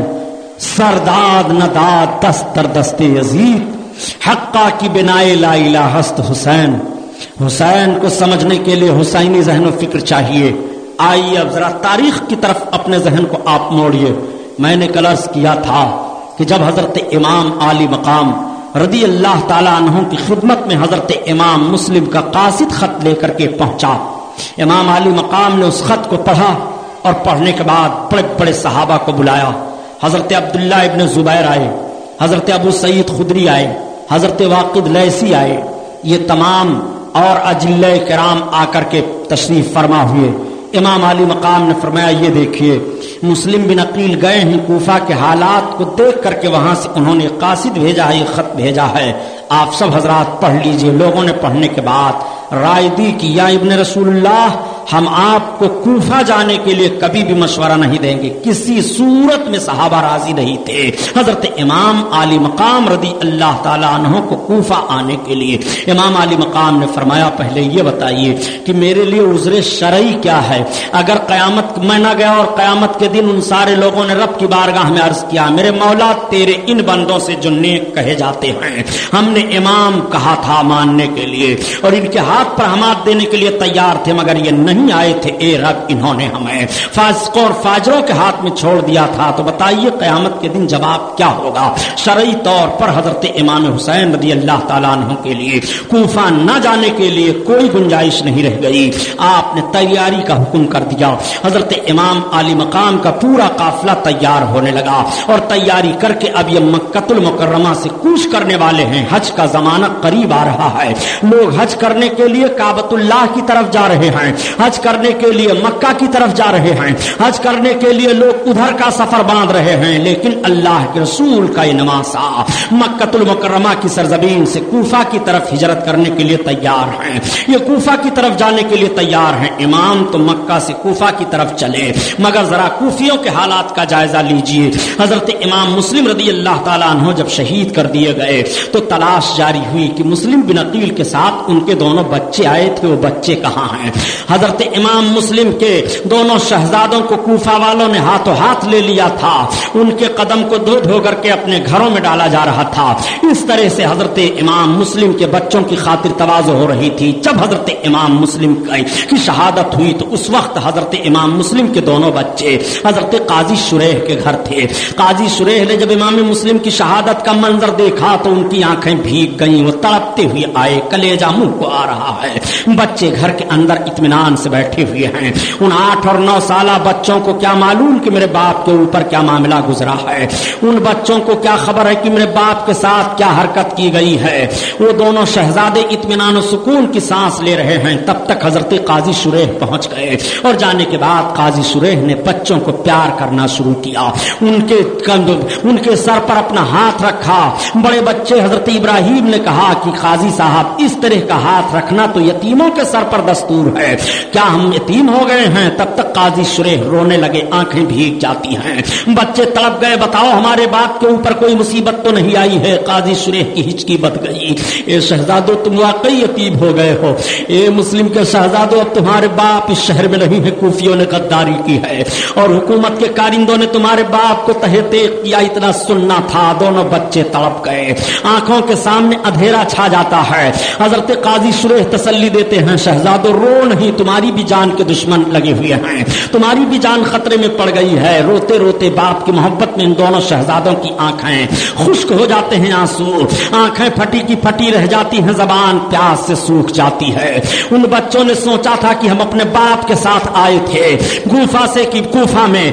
سرداد نداد دست در دست یزید. حقا کی بنائے لا الہ است حسین. حسین کو سمجھنے کے لیے حسینی ذہن و فکر چاہیے. آئیے اب ذرا تاریخ کی طرف اپنے ذہن کو آپ موڑیے. میں نے کل عرض کیا تھا کہ جب حضرت امام عالی مقام رضی اللہ تعالیٰ عنہ کی خدمت میں حضرت امام مسلم کا قاصد خط لے کر کے پہنچا، امام عالی مقام نے اس خط کو پڑھا اور پڑھنے کے بعد بڑے بڑے صحابہ کو بلایا. حضرت عبداللہ ابن زبیر آئے، حضرت ابو سعید خدری آئے، حضرت واقد لیثی آئے. یہ تمام اور اجلہ کرام آ کر کے تشریف فرما ہوئے. امام عالی مقام نے فرمایا یہ دیکھیے مسلم بن عقیل گئے ہیں کوفہ کے حالات کو دیکھ کر کے، وہاں سے انہوں نے قاصد بھیجا ہے، یہ خط بھیجا ہے، آپ سب حضرات پڑھ لیجئے. لوگوں نے پڑھنے کے بعد رائے دی کہ یا ابن رسول اللہ ہم آپ کو کوفہ جانے کے لیے کبھی بھی مشورہ نہیں دیں گے. کسی صورت میں صحابہ راضی نہیں تھے حضرت امام عالی مقام رضی اللہ تعالیٰ عنہ کو کوفہ آنے کے لیے. امام عالی مقام نے فرمایا پہلے یہ بتائیے کہ میرے لیے عذر شرعی کیا ہے. اگر قیامت میں نہ گیا اور قیامت کے دن ان سارے لوگوں نے رب کی بارگاہ میں عرض کیا میرے مولا تیرے ان بندوں سے جو نیک کہے جاتے ہیں ہم نے امام کہا تھا ماننے کے لیے اور ان کے ہاتھ پر ہمات دینے کے لیے تیار تھے مگر یہ نہیں آئے تھے, اے رب انہوں نے ہمیں فاسقوں اور فاجروں کے ہاتھ میں چھوڑ دیا تھا, تو بتائیے قیامت کے دن جواب کیا ہوگا. شرعی طور پر حضرت امام حسین رضی اللہ تعالیٰ عنہ کے لیے کوفہ نہ جانے کے لیے کوئی گنجائش نہیں رہ گئی. آپ نے تیاری کا حکم کر دیا. حضرت امام عالی مقام کا پورا قافلہ تیار ہونے لگا اور تیاری کر کے اب یہ مکۃ المکرمہ سے کوچ کرنے والے ہیں. حج کا زمانہ قریب آ رہا ہے. لوگ حج کرنے کے لیے کعبۃ اللہ کی طرف جا رہے ہیں, حج کرنے کے لیے مکہ کی طرف جا رہے ہیں, حج کرنے کے لیے لوگ ادھر کا سفر باندھ رہے ہیں. لیکن اللہ کے رسول کا یہ نماسا مکۃ المکرمہ کی سرزمین سے کوفہ کی طرف ہجرت کرنے کے لیے تیار ہیں. یہ کوفہ کی طرف جانے کے لیے تیار ہیں. امام تو مکہ سے کوفہ کی طرف چلے مگر ذرا کوفیوں کے حالات کا جائزہ لیجئے. حضرت امام مسلم رضی اللہ تعالیٰ عنہ جب شہید کر دیے گئے تو تلاش جاری ہوئی کہ مسلم بن عقیل کے ساتھ ان کے دونوں بچے آئے تھے, وہ بچے کہاں ہیں. حضرت امام مسلم کے دونوں شہزادوں کو کوفہ والوں نے ہاتھوں ہاتھ لے لیا تھا. ان کے قدم کو دھو دھو کر کے اپنے گھروں میں ڈالا جا رہا تھا. اس طرح سے حضرت امام مسلم کے بچوں کی خاطر تواضع ہو رہی تھی. جب حضرت امام مسلم کی شہادت ہوئی تو اس وقت حضرت امام مسلم کے دونوں بچے حضرت قاضی شریح کے گھر تھے. قاضی شریح نے جب امام مسلم کی شہادت کا منظر دیکھا تو ان کی آنکھیں بھیگ گئیں. وہ تڑپتے ہوئے آئے, کلیجہ منہ کو آ رہا ہے. بچے گھر کے اندر اطمینان سے بیٹھے ہوئے ہیں. ان 8 اور 9 سالہ بچوں کو کیا معلوم کہ میرے باپ کے اوپر کیا معاملہ گزرا ہے. ان بچوں کو کیا خبر ہے کہ میرے باپ کے ساتھ کیا حرکت کی گئی ہے. وہ دونوں شہزادے اطمینان و سکون کی سانس لے رہے ہیں. تب تک حضرت قاضی شریح پہنچ گئے اور جانے کے بعد قاضی شریح نے بچوں کو پیار کرنا شروع کیا. ان کے سر پر اپنا ہاتھ رکھا. بڑے بچے حضرت ابراہیم نے کہا کہ قاضی صاحب اس طرح کا ہاتھ رکھنا تو یتیموں کے سر پر دستور ہے, کیا ہم یتیم ہو گئے ہیں. تب تک قاضی شریح رونے لگے, آنکھیں بھیگ جاتی ہیں. بچے تڑپ گئے, بتاؤ ہمارے باپ کے اوپر کوئی مصیبت تو نہیں آئی ہے. قاضی شریح کی ہچکی بت گئی. اے شہزادو تم واقعی یتیم ہو گئے ہو. اے مسلم کے شہزادو اب تمہارے باپ اس شہر میں نہیں ہے. کوفیوں نے غداری کی ہے اور حکومت کے کارندوں نے تمہارے باپ کو تہہ تیغ کیا, اتنا سننا تھا. دونوں بچے تڑپ گئے. آنکھوں کے سامنے اندھیرا چھا جاتا ہے. حضرت قاضی شریح تسلی دیتے ہیں, شہزادو رو نہیں, تمہاری بھی جان کے دشمن لگے ہوئے ہیں, تمہاری بھی جان خطرے میں پڑ گئی ہے. روتے روتے باپ کی محبت میں ان دونوں شہزادوں کی آنکھیں خشک ہو جاتے ہیں آنسو. آنکھیں پھٹی کی پھٹی رہ جاتی ہیں, زبان پیاس سے سوکھ جاتی ہے. ان بچوں نے سوچا تھا کہ ہم اپنے باپ کے ساتھ آئے تھے کوفہ سے, کہ کوفہ میں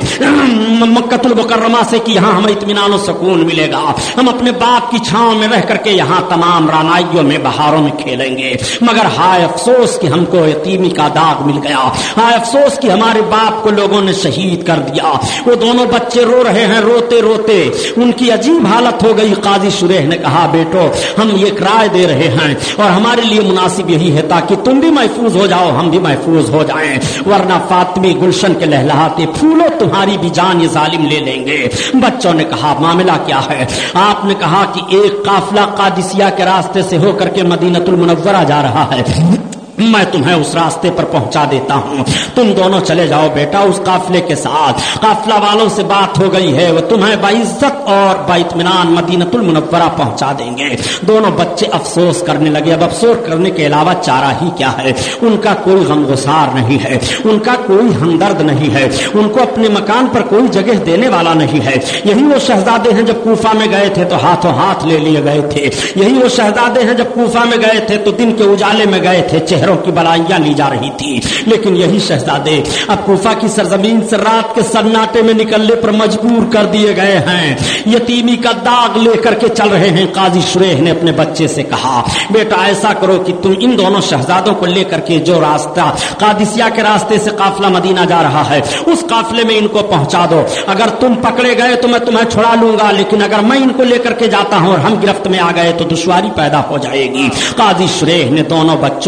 مکۃ المکرمہ سے, کہ یہاں ہمیں اطمینان و سکون ملے گا. ہم اپنے باپ کی چھاؤں میں رہ کر کے یہاں تمام رانائیوں میں بہاروں میں کھیلیں گے. مگر ہائے افسوس کہ ہم کو یتیمی کا داغ مل گیا. ہائے افسوس کہ ہمارے باپ کو لوگوں نے شہید کر دیا. وہ دونوں بچے رو رہے ہیں, روتے روتے ان کی عجیب حالت ہو گئی. قاضی شریح نے کہا, بیٹو ہم ایک رائے دے رہے ہیں اور ہمارے لیے مناسب یہی ہے تاکہ تم بھی محفوظ ہو جاؤ, ہم بھی محفوظ ہو جائیں, ورنہ فاطمی گلشن کے لہلہاتے پھولوں تمہاری بھی جان یہ ظالم لے لیں گے. بچوں نے کہا, معاملہ کیا ہے. آپ نے کہا کہ ایک قافلہ قادسیہ کے راستے سے ہو کر کے مدینۃ المنورہ جا رہا ہے, میں تمہیں اس راستے پر پہنچا دیتا ہوں, تم دونوں چلے جاؤ بیٹا اس قافلے کے ساتھ. قافلہ والوں سے بات ہو گئی ہے, وہ تمہیں باعزت اور باطمینان مدینۃ المنورہ پہنچا دیں گے. دونوں بچے افسوس کرنے لگے. اب افسوس کرنے کے علاوہ چارہ ہی کیا ہے. ان کا کوئی غم گسار نہیں ہے, ان کا کوئی ہمدرد نہیں ہے, ان کو اپنے مکان پر کوئی جگہ دینے والا نہیں ہے. یہی وہ شہزادے ہیں جب کوفہ میں گئے تھے تو ہاتھوں ہاتھ لے لیے گئے تھے. یہی وہ شہزادے ہیں جب کوفہ میں گئے تھے تو دن کے اجالے میں گئے تھے, چہروں کی بلائیاں لی جا رہی تھی. لیکن یہی شہزادے اب کوفہ کی سرزمین سے رات کے سناٹے میں نکلنے پر مجبور کر دیے گئے ہیں. یتیمی کا داغ لے کر کے چل رہے ہیں. قاضی شریح نے اپنے بچے سے کہا, بیٹا ایسا کرو کہ تم ان دونوں شہزادوں کو لے کر کے جو راستہ قادسیہ کے راستے سے قافلہ مدینہ جا رہا ہے اس قافلے میں ان کو پہنچا دو. اگر تم پکڑے گئے تو میں تمہیں چھڑا لوں گا, لیکن اگر میں ان کو لے کر کے جاتا ہوں اور ہم گرفت میں آ گئے تو دشواری پیدا ہو جائے گی. قاضی شریح نے دونوں بچوں کو اپنے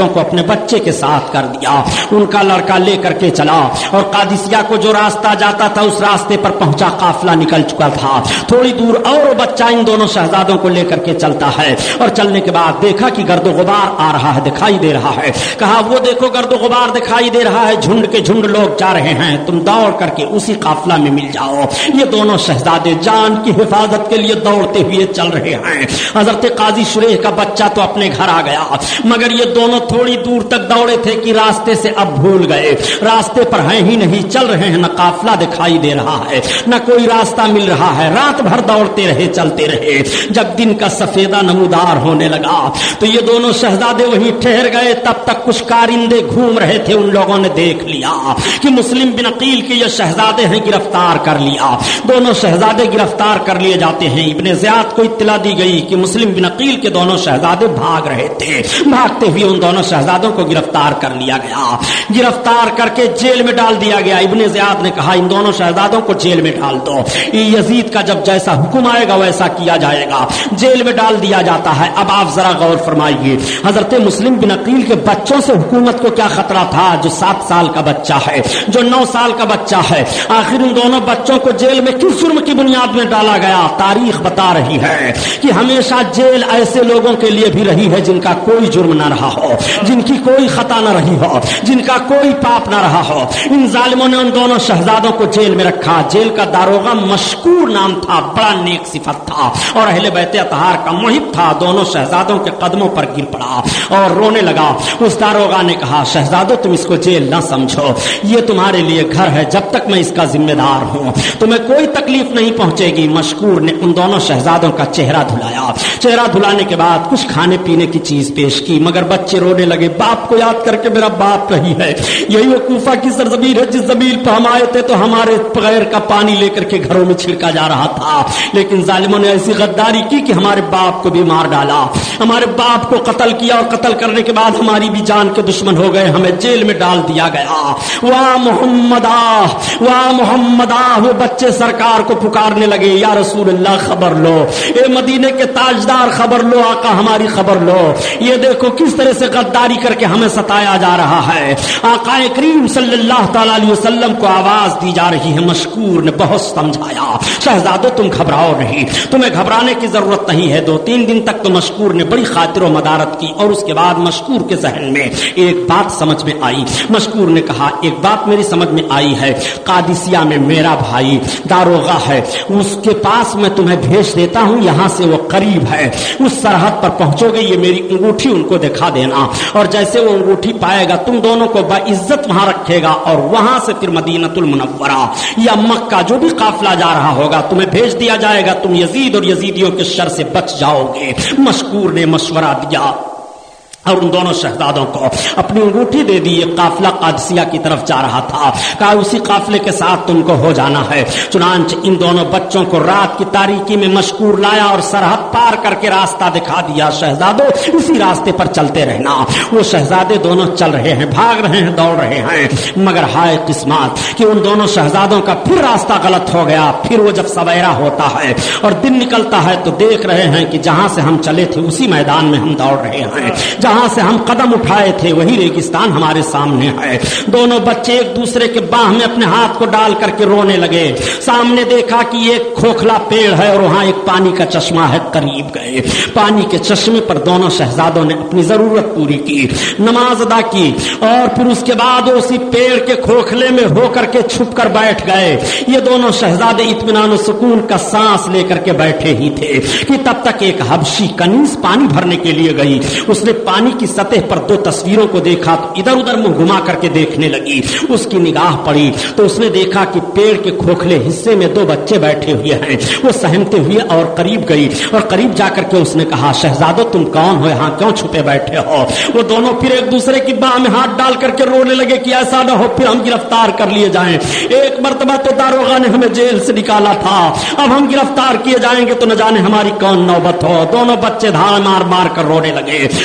بچے کے ساتھ کر دیا، ان کا لڑکا لے کر کے چلا اور قادسیہ کو جو راستہ جاتا تھا اس راستے پر پہنچا، قافلہ نکل چکا تھا، تھوڑی دور اور وہ بچہ ان دونوں شہزادوں کو لے کر کے چلتا ہے، اور چلنے کے بعد دیکھا کہ گرد و غبار آ رہا ہے، دکھائی دے رہا ہے، کہا وہ دیکھو گرد و غبار دکھائی دے رہا ہے، جھنڈ کے جھنڈ لوگ جا رہے ہیں، تم دوڑ کر کے اسی قافلہ میں مل جاؤ۔ یہ دونوں شہزادے جان کی حفاظت کے لیے دوڑتے ہوئے چل رہے ہیں۔ حضرت قاضی شریح کا بچہ تو اپنے گھر آ گیا، مگر یہ دونوں تھوڑی دور تک دوڑے تھے کہ راستے سے اب بھول گئے، راستے پر ہیں ہی نہیں، چل رہے ہیں، نہ قافلہ دکھائی دے رہا ہے، نہ کوئی راستہ مل رہا ہے، رات بھر دوڑتے رہے، چلتے رہے۔ جب دن کا سفیدہ نمودار ہونے لگا تو یہ دونوں شہزادے وہیں ٹھہر گئے، تب تک کچھ کارندے گھوم رہے تھے، ان لوگوں نے دیکھ لیا کہ مسلم بن عقیل کے یہ شہزادے ہیں، گرفتار کر لیا۔ دونوں شہزادے گرفتار کر لیے جاتے ہیں۔ ابن زیاد کو اطلاع دی گئی کہ مسلم بن عقیل کے دونوں شہزادے بھاگ رہے تھے، بھاگتے ہوئے ان دونوں شہزادوں کو گرفتار کر لیا گیا، گرفتار کر کے جیل میں ڈال دیا گیا۔ ابن زیاد نے کہا ان دونوں شہزادوں کو جیل میں ڈال دو، یزید کا جب جیسا حکم آئے گا ویسا کیا جائے گا۔ جیل میں ڈال دیا جاتا ہے۔ اب آپ ذرا غور فرمائیے، حضرت مسلم بن عقیل کے بچوں سے حکومت کو کیا خطرہ تھا؟ جو 7 سال کا بچہ ہے، جو 9 سال کا بچہ ہے، آخر ان دونوں بچوں کو جیل میں کس جرم کی بنیاد میں ڈالا گیا؟ تاریخ بتا رہی ہے کہ ہمیشہ جیل ایسے لوگوں کے لیے بھی رہی ہے جن کا کوئی جرم نہ رہا ہو، جن کی کوئی خطا نہ رہی ہو، جن کا کوئی پاپ نہ رہا ہو۔ ان ظالموں نے ان دونوں شہزادوں کو جیل میں رکھا۔ جیل کا داروغہ مشکور نام تھا، بڑا نیک صفت تھا اور اہل بیت اطہار کا محب تھا۔ دونوں شہزادوں کے قدموں پر گر پڑا اور رونے لگا۔ اس داروغہ نے کہا شہزادوں تم اس کو جیل نہ سمجھو، یہ تمہارے لیے گھر ہے، جب تک میں اس کا ذمہ دار ہوں تمہیں کوئی تکلیف نہیں پہنچے گی۔ مشکور نے ان دونوں شہزادوں کا چہرہ دھلایا، چہرہ دھلانے کے بعد کچھ کھانے پینے کی چیز پیش کی، مگر بچے رونے لگے، باپ کو یاد کر کے میرا باپ نہیں ہے، یہی وہ کوفہ کی سرزمین ہے جس زمین پہ ہم آئے تھے تو ہمارے بغیر کا پانی لے کر کے گھروں میں چھڑکا جا رہا تھا، لیکن ظالموں نے ایسی غداری کی کہ ہمارے باپ کو بھی مار ڈالا، ہمارے باپ کو قتل کیا اور قتل کرنے کے بعد ہماری بھی جان کے دشمن ہو گئے، ہمیں جیل میں ڈال دیا گیا۔ واہ محمدہ، واہ محمدہ، وہ بچے سرکار کو پکارنے لگے، یا رسول اللہ خبر لو، اے مدینے کے تاجدار خبر لو، آقا ہماری خبر لو، یہ دیکھو کس طرح سے غداری کر کے ہمیں ستایا جا رہا ہے۔ آقا کریم صلی اللہ تعالی علیہ وسلم کو آواز دی جا رہی ہے۔ مشکور نے بہت سمجھایا، شہزادو تم گھبراؤ نہیں، تمہیں گھبرانے کی ضرورت نہیں ہے۔ 2-3 دن تک تو مشکور نے بڑی خاطر و مدارت کی اور اس کے بعد مشکور کے ذہن میں ایک بات سمجھ میں آئی۔ مشکور نے کہا ایک بات میری سمجھ میں آئی ہے، قادسیہ میں میرا بھائی داروغہ ہے، اس کے پاس میں تمہیں بھیج دیتا ہوں، یہاں سے وہ قریب ہے، اس سرحد پر پہنچو گے، یہ میری انگوٹھی ان کو دکھا دینا، اور جیسے وہ انگوٹھی پائے گا تم دونوں کو باعزت وہاں رکھے گا، اور وہاں سے پھر مدینۃ المنورہ یا مکہ جو بھی قافلہ جا رہا ہوگا تمہیں بھیج دیا جائے گا، تم یزید اور یزیدیوں کے شر سے بچ جاؤ گے۔ مشکور نے مشورہ دیا اور ان دونوں شہزادوں کو اپنی انگوٹھی دے دی۔ یہ قافلہ قادسیہ کی طرف جا رہا تھا، کہا اسی قافلے کے ساتھ تم کو ہو جانا ہے۔ چنانچہ ان دونوں بچوں کو رات کی تاریکی میں مشکور لایا اور سرحد پار کر کے راستہ دکھا دیا، شہزادوں اسی راستے پر چلتے رہنا۔ وہ شہزادے دونوں چل رہے ہیں، بھاگ رہے ہیں، دوڑ رہے ہیں، مگر ہائے قسمت کہ ان دونوں شہزادوں کا پھر راستہ غلط ہو گیا۔ پھر وہ جب سویرا ہوتا ہے اور دن نکلتا ہے تو دیکھ رہے ہیں کہ جہاں سے ہم چلے تھے اسی میدان میں ہم دوڑ رہے ہیں، جہاں سے ہم قدم اٹھائے تھے وہی ریگستان ہمارے سامنے ہے۔ دونوں بچے ایک دوسرے کے باہ میں اپنے ہاتھ کو ڈال کر کے رونے لگے۔ سامنے دیکھا کہ ایک کھوکھلا پیڑ ہے اور وہاں ایک پانی کا چشمہ ہے، قریب گئے، پانی کے چشمے پر دونوں شہزادوں نے اپنی ضرورت پوری کی، نماز ادا کی، اور پھر اس کے بعد اسی پیڑ کے کھوکھلے میں ہو کر کے چھپ کر بیٹھ گئے۔ یہ دونوں شہزادے اطمینان و سکون کا سانس لے کر کے بیٹھے ہی تھے کہ تب تک ایک حبشی کنیز پانی بھرنے کے لیے گئی۔ اس نے پانی کی سطح پر 2 تصویروں کو دیکھا تو ادھر ادھر منہ گھما کر کے دیکھنے لگی۔ اس کی نگاہ پڑی تو اس نے دیکھا کہ پیڑ کے کھوکھلے حصے میں 2 بچے بیٹھے ہوئے ہیں۔ وہ سہمتے ہوئے اور قریب گئی اور قریب جا کر کے اس نے کہا شہزادو تم کون ہو، یہاں کیوں چھپے بیٹھے ہو؟ وہ دونوں پھر ایک دوسرے کی باہ میں ہاتھ ڈال کر کے رونے لگے کہ ایسا نہ ہو پھر ہم گرفتار کر لیے جائیں، ایک مرتبہ تو داروغہ نے ہمیں جیل سے نکالا تھا، اب ہم گرفتار کیے جائیں گے تو نہ جانے ہماری کون نوبت ہو۔ دونوں بچے دھار مار مار کر رونے لگے۔ کنیز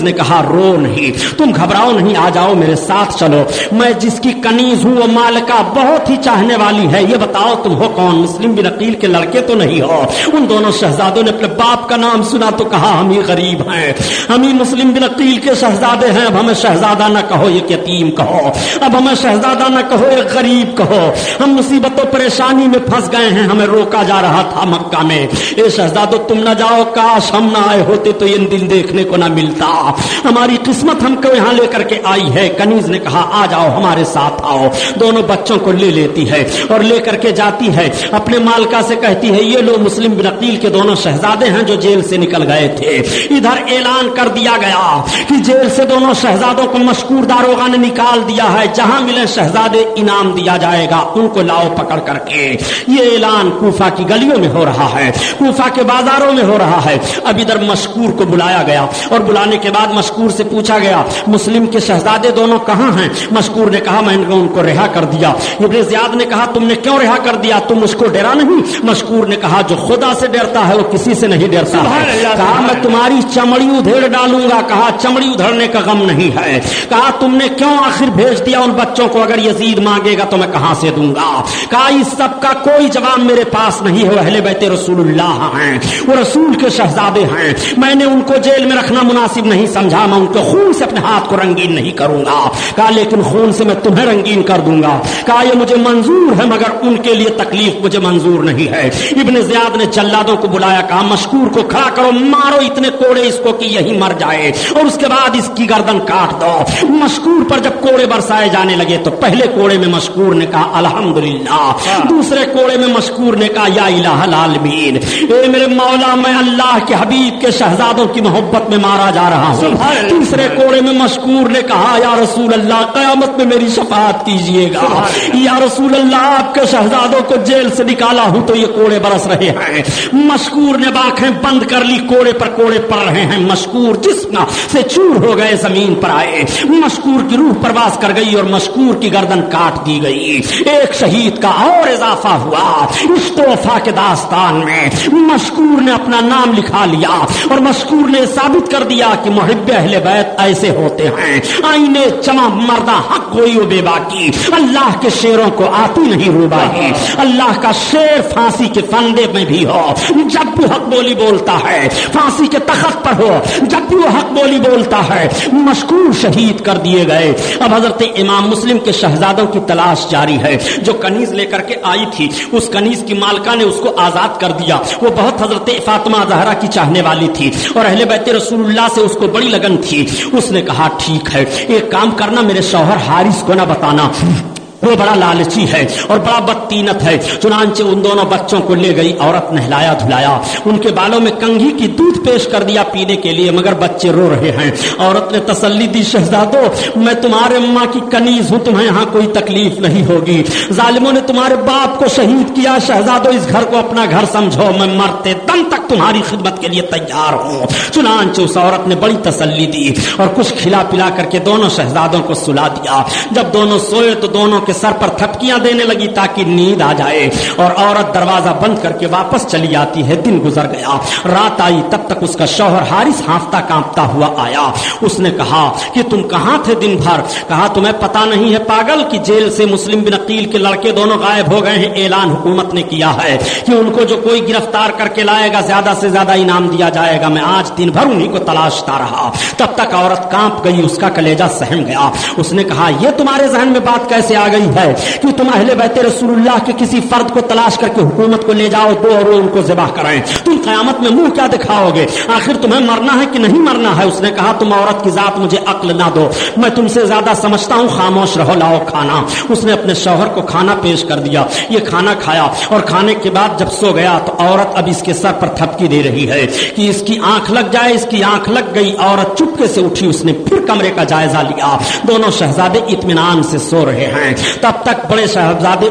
نے کہا رو نہیں, تم گھبراؤ نہیں, آ جاؤ میرے ساتھ چلو, میں جس کی کنیز ہوں وہ مالکہ بہت ہی چاہنے والی ہے, یہ بتاؤ تم ہو کون؟ مسلم بن عقیل کے لڑکے تو نہیں ہو؟ ان دونوں شہزادوں نے اپنے باپ کا نام سنا تو کہا ہم ہی غریب ہیں, ہم ہی مسلم بن عقیل کے شہزادے ہیں, اب ہمیں شہزادہ نہ کہو, یہ یتیم کہو, اب ہمیں شہزادہ نہ کہو, یہ غریب کہو, ہم مصیبت و پریشانی میں پھنس گئے ہیں, ہمیں روکا جا رہا تھا مکہ میں, اے شہزادو تم نہ جاؤ, کاش ہم نہ آئے ہوتے تو یہ دن دیکھنے کو نہ ملتا, ہماری قسمت ہم کو یہاں لے کر کے آئی ہے. کنیز نے کہا آ جاؤ ہمارے ساتھ آؤ, دونوں بچوں کو لے لیتی ہے اور لے کر کے جاتی ہے, اپنے مالکہ سے کہتی ہے یہ لو مسلم بن عقیل کے دونوں شہزادے ہیں جو جیل سے نکل گئے تھے. ادھر اعلان کر دیا گیا کہ جیل سے دونوں شہزادوں کو مشکور داروغہ نے نکال دیا ہے, جہاں ملے شہزادے انعام دیا جائے گا, ان کو لاؤ پکڑ کر کے. یہ اعلان کوفہ کی گلیوں میں ہو رہا ہے, کوفہ کے بازاروں میں ہو رہا ہے. اب ادھر مشکور کو بلایا گیا اور بلانے کے بعد مشکور سے پوچھا گیا مسلم کے شہزادے دونوں کہاں ہیں؟ مشکور نے کہا میں نے ان کو رہا کر دیا. ابن زیاد نے کہا تم نے کیوں رہا کر دیا, تم مجھ کو ڈرا نہیں؟ مشکور نے کہا جو خدا سے ڈرتا ہے وہ کسی سے نہیں ڈرتا ہے. کہا میں تمہاری چمڑی ادھیڑ ڈالوں گا. کہا چمڑی ادھڑنے کا غم نہیں ہے. کہا تم نے کیوں آخر بھیج دیا ان بچوں کو, اگر یزید مانگے گا تو میں کہاں سے دوں گا؟ کہا اس سب کا کوئی جواب میرے پاس نہیں ہے, اہل بیت رسول اللہ ہیں, وہ رسول کے شہزادے ہیں, میں نے ان کو جیل میں رکھنا مناسب نہیں سمجھا, میں ان کے خون سے اپنے ہاتھ کو رنگین نہیں کروں گا. کہا لیکن خون سے میں تمہیں رنگین کر دوں گا. کہا یہ مجھے منظور ہے مگر ان کے لیے تکلیف مجھے منظور نہیں ہے. ابن زیاد نے جلادوں کو بلایا, کہا مشکور کو کھڑا کرو, مارو اتنے کوڑے اس کو کہ یہی مر جائے اور اس کے بعد اس کی گردن کاٹ دو. مشکور پر جب کوڑے برسائے جانے لگے تو پہلے کوڑے میں مشکور نے کہا الحمدللہ, دوسرے کوڑے میں مشکور نے کہا یا الہ العالمین, اے میرے مولا میں اللہ کے حبیب کے شہزادوں کی محبت میں مارا جا رہا ہوں. تیسرے کوڑے میں مشکور نے کہا یا رسول اللہ قیامت میں میری شفاعت کیجئے گا, یا رسول اللہ آپ کے شہزادوں کو جیل سے نکالا ہوں تو یہ کوڑے برس رہے ہیں. مشکور نے آنکھیں بند کر لی, کوڑے پر کوڑے پڑ رہے ہیں. مشکور جسم سے چور ہو گئے, زمین پر آئے. مشکور کی روح پرواز کر گئی اور مشکور کی گردن کاٹ دی گئی. ایک شہید کا اور اضافہ ہوا عشق و وفا کے داستان میں. مشکور نے اپنا نام لکھا لیا اور مشکور نے ثابت کر دیا کہ محب اہل بیت ایسے ہوتے ہیں, آئینے چمہ مردہ حق گوئی و بے باکی, اللہ کے شیروں کو آتی نہیں روباہی. اللہ کا شیر پھانسی کے فندے میں بھی ہو جب بھی حق بولی بولتا ہے, پھانسی کے تخت پر ہو جب بھی وہ حق بولی بولتا ہے. مشکور شہید کر دیے گئے. اب حضرت امام مسلم کے شہزادوں کی تلاش جاری ہے. جو کنیز لے کر کے آئی تھی اس کنیز کی مالکہ نے اس کو آزاد کر دیا. وہ بہت حضرت فاطمہ زہرا کی چاہنے والی تھی اور اہل بیت رسول اللہ سے اس کو بڑی لگن تھی. اس نے کہا ٹھیک ہے ایک کام کرنا, میرے شوہر حارث کو نہ بتانا, وہ بڑا لالچی ہے اور بڑا بدتینت ہے. چنانچہ ان دونوں بچوں کو لے گئی, عورت نہلایا دھلایا, ان کے بالوں میں کنگھی کی دودھ پیش کر دیا پینے کے لیے, مگر بچے رو رہے ہیں. عورت نے تسلی دی شہزادو میں تمہارے ماں کی کنیز ہوں, تمہیں یہاں کوئی تکلیف نہیں ہوگی. ظالموں نے تمہارے باپ کو شہید کیا, شہزادو اس گھر کو اپنا گھر سمجھو, میں مرتے دم تک تمہاری خدمت کے لیے تیار ہوں. چنانچہ اس عورت نے بڑی تسلی دی اور کچھ کھلا پلا کر کے دونوں شہزادوں کو سلا دیا. جب دونوں سوئے تو دونوں کے سر پر تھپکیاں دینے لگی تاکہ نیند آ جائے اور عورت دروازہ بند کر کے واپس چلی آتی ہے. دن گزر گیا, رات آئی, تب تک اس کا شوہر حارث ہانفتا کانپتا ہوا آیا. اس نے کہا کہ تم کہاں تھے دن بھر؟ کہا تمہیں پتا نہیں ہے پاگل کہ جیل سے مسلم بن عقیل کے لڑکے دونوں غائب ہو گئے ہیں. اعلان حکومت نے کیا ہے کہ ان کو جو کوئی گرفتار کر کے لائے گا زیادہ سے زیادہ انعام دیا جائے گا. میں آج دن بھر انہی کو تلاشتا رہا. تب تک عورت کانپ گئی, اس کا کلیجہ سہم گیا. اس نے کہا یہ تمہارے ذہن میں بات کیسے آ گئی ہے کہ تم اہل بیت رسول اللہ کے کسی فرد کو تلاش کر کے حکومت کو لے جاؤ, دو اور ان کو ذبح کریں؟ تم قیامت میں منہ کیا دکھاؤ گے؟ آخر تمہیں مرنا ہے کہ نہیں مرنا ہے؟ اس نے کہا تم عورت کی ذات مجھے عقل نہ دو, میں تم سے زیادہ سمجھتا ہوں, خاموش رہو, لاؤ کھانا. اس نے اپنے شوہر کو کھانا پیش کر دیا. یہ کھانا کھایا اور کھانے کے بعد جب سو گیا تو عورت اب اس کے سر پر تھپکی دے رہی ہے کہ اس کی آنکھ لگ جائے. اس کی آنکھ لگ گئی. عورت چپکے سے اٹھی, اس نے پھر کمرے کا جائزہ لیا. دونوں شہزادے اطمینان سے سو رہے ہیں. تب تک بڑے شہزادے اٹھ کر کے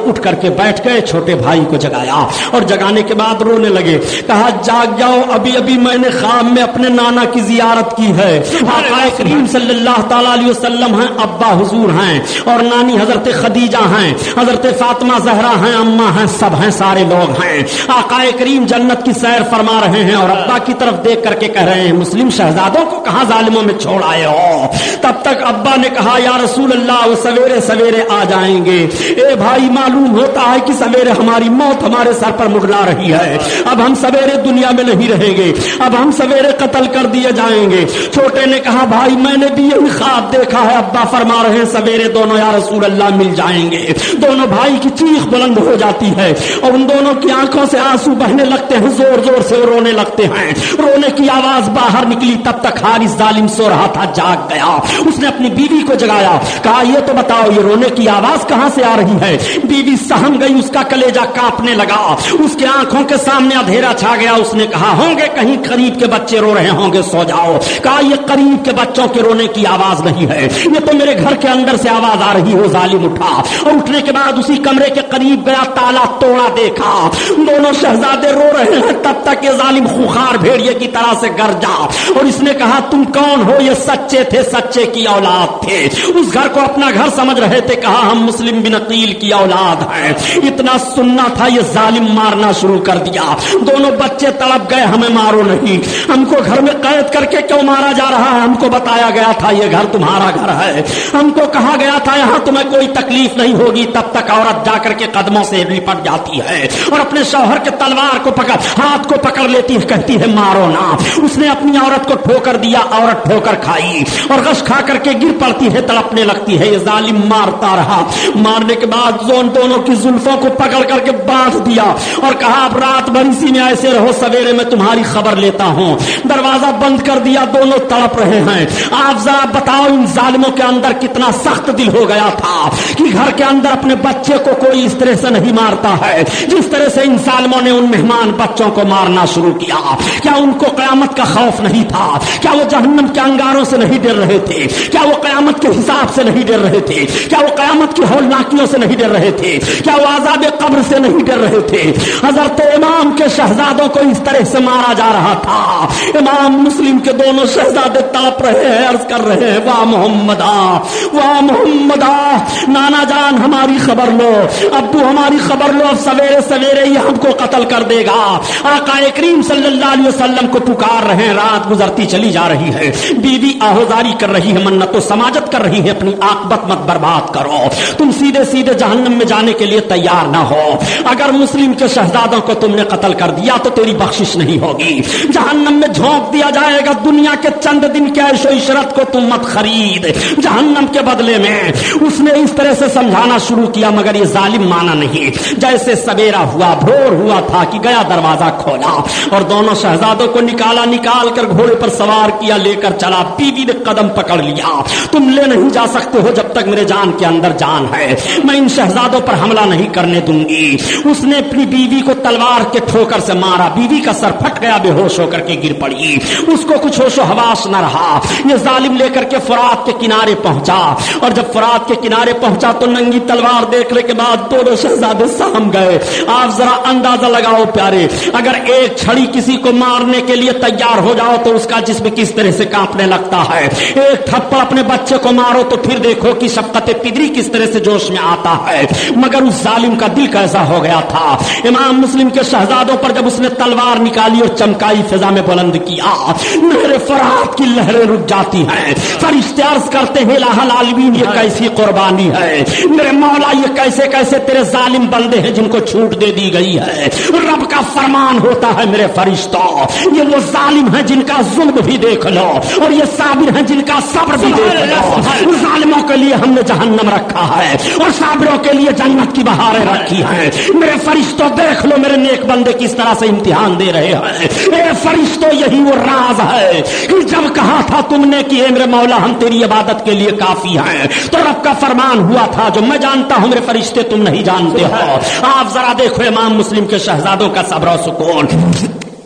बैठ गए, छोटे भाई को जगाया और जगाने के बाद रोने लगे। कहा जाग जाओ, अभी अभी मैंने ख्वाब में अपने नाना की जियारत की है। आका करीम सल्लल्लाहु तआला अलैहि वसल्लम हैं, अब्बा हुजूर हैं और नानी हजरत खदीजा हैं, हजरत फातिमा जहरा हैं, अम्मा हैं, सब हैं, सारे लोग हैं। आका करीम जन्नत की सैर फरमा रहे हैं और अब्बा की तरफ देख करके कह रहे हैं, मुस्लिम शहजादों को कहां जालिमों में छोड़ आए हो। तब तक अब्बा ने कहा, या रसूल अल्लाह, वो सवेरे सवेरे आ जाएंगे। ए भाई, मालूम होता है कि सवेरे हमारी मौत हमारे सर पर मुगला रही है। अब हम सवेरे दुनिया में नहीं रहेंगे, अब हम सवेरे कत्ल कर दिए जाएंगे। छोटे ने कहा, भाई मैंने भी यही ख्वाब देखा है। अब्बा फरमा रहे हैं, सवेरे दोनों या रसूल अल्लाह मिल जाएंगे। दोनों भाई की चीख बुलंद हो जाती है और उन दोनों की आंखों से आंसू बहने लगते हैं, जोर जोर से रोने लगते हैं। रोने की आवाज बाहर निकली, तब तक हारिस जालिम सो रहा था, जाग गया। उसने अपनी बीवी को जगाया, कहा ये तो बताओ, ये रोने की आवाज कहां से आ रही है। बीवी सहम गई, उसका कलेजा कांपने लगा, उसके आंखों के सामने अंधेरा छा गया। उसने कहा, होंगे कहीं करीब के बच्चे रो रहे होंगे, सो जाओ। कहा ये करीब के बच्चों के रोने की आवाज नहीं है, ये तो मेरे घर के अंदर से आवाज आ रही हो। जालिम उठा और उठने के बाद उसी कमरे के करीब गया, ताला तोड़ा, देखा दोनों शहजादे रो रहे हैं। तब तक ये जालिम खूंखार भेड़िए की तरह से गरजा और इसने कहा, तुम कौन हो। ये सच्चे थे, सच्चे की औलाद थे, उस घर को अपना घर समझ रहे थे। कहा हम मुस्लिम बिन अकील की औलाद हैं। इतना सुनना था, ये जालिम मारना शुरू कर दिया। दोनों बच्चे तड़प गए, हमें मारो नहीं, हमको घर में कैद करके क्यों मारा जा रहा है। हमको बताया गया था ये घर तुम्हारा घर है, हमको कहा गया था यहां तुम्हें कोई तकलीफ नहीं होगी। तब तक औरत जाकर के कदमों से लिपट जाती है और अपने शौहर के तलवार को पकड़, हाथ को पकड़ लेती है, कहती है मारो ना। उसने अपनी औरत को ठोकर दिया, औरत ठोकर खाई और गश खा करके गिर पड़ती है, तड़पने लगती है। ये जालिम मारता रहा, मारने के बाद दोनों की जुल्फों को पकड़ करके बांध दिया और कहा, अब रात भर इसी में ऐसे रहो, सवेरे में तुम्हारी खबर लेता हूं। दरवाजा बंद कर दिया, दोनों तड़प रहे हैं। आप जरा बताओ, इन जालिमों के अंदर कितना सख्त दिल हो गया था कि घर के अंदर अपने बच्चे को कोई इस तरह से नहीं मारता है जिस तरह से इन जालिमों ने उन मेहमान बच्चों को मारना शुरू किया। क्या उनको कयामत का खौफ नहीं था? क्या वो जहन्नम के अंगारों से नहीं डर रहे थे? क्या वो कयामत के हिसाब से नहीं डर रहे थे? क्या वो कयामत की हौलनाकियों से नहीं डर रहे थे? क्या वो आज़ाब कब्र से नहीं डर रहे थे? हजरत इमाम के शहजादों को इस तरह से मारा जा रहा था। इमाम मुस्लिम के दोनों शहजादे तड़प रहे हैं, अर्ज कर रहे हैं, वाह मोहम्मदा, वाह मोहम्मदा, नाना जान हमारी खबर लो, अब्बू हमारी खबर लो, अब सवेरे सवेरे ये हमको कत्ल कर देगा। आका करीम सल्लल्लाहु अलैहि वसल्लम को पुकार रहे हैं। रात गुजरती चली जा रही है, बीवी आहोजारी कर रही है, मन्नत समाजत कर रही है, अपनी आकबत मत बर्बाद करो, तुम सीधे सीधे जहन्नम में जाने के लिए तैयार ना हो। अगर मुस्लिम के शहजादों को तुमने कत्ल कर दिया तो तेरी बख्शिश नहीं होगी, जहन्नम में झोंक दिया जाएगा। दुनिया के चंद दिन के ऐशो इशरत को तुम मत खरीद जहन्नम के बदले में। उसने इस तरह से समझाना शुरू किया, मगर ये जालिम माना नहीं। जैसे सवेरा हुआ, भोर हुआ था कि गया, दरवाजा खोला और दोनों शहजादों को निकाला, निकाल कर घोड़े पर सवार किया, लेकर चला। बीवी ने कदम पकड़ लिया, तुम ले नहीं जा सकते हो जब तक मेरे जान के अंदर जान है, मैं इन शहजादों पर हमला नहीं करने दूंगी। उसने अपनी बीवी को तलवार के ठोकर से मारा, बीवी का सर फट गया, बेहोश होकर के गिर पड़ी, उसको कुछ होशो हवास न रहा। ये जालिम लेकर के फुरात के किनारे पहुंचा और जब फुरात के किनारे पहुंचा तो नंगी तलवार देखने के बाद दोनों शहजादे सहम गए। आप जरा अंदाजा लगाओ प्यारे, अगर एक छड़ी किसी को मारने के लिए तैयार हो जाओ तो उसका जिस्म किस तरह से कांपने लगता है। एक थप्पड़ अपने बच्चे को मारो तो फिर देखो कि शफकत पिदरी किस तरह से जोश में आता है। मगर उस जालिम का दिल कैसा हो गया था। इमाम मुस्लिम के शहजादों पर जब उसने तलवार निकाली और चमकाई, फिजा में बुलंद किया, मेरे फरात की लहरें रुक जाती हैं। फरिश्ते अर्ज करते हैं, इलाहुल आलमीन, ये कैसी कुर्बानी है मेरे मौला, ये कैसे कैसे तेरे जालिम बंदे हैं जिनको छूट दे दी गई है। रब का फरमान होता है मेरे फरिश्तों, ये वो जालिम है जिनका जुल्म भी देख लो और ये साबिर है जिनका सब्र भी देख लो। जालिमों के लिए हमने जहन्नम रखा है और साबिरों के लिए जन्नत की बहारें रखी हैं। मेरे फरिश्तों देख लो मेरे नेक बंदे किस तरह से इम्तिहान दे रहे हैं। मेरे फरिश्तों यही वो राज है कि जब कहा था तुमने कि मेरे मौला हम तेरी इबादत के लिए काफी हैं, तो रब का फरमान हुआ था जो मैं जानता हूं मेरे फरिश्ते तुम नहीं जानते हो। आप जरा देखो इमाम मुस्लिम के शहजादों का सब्र और सुकून।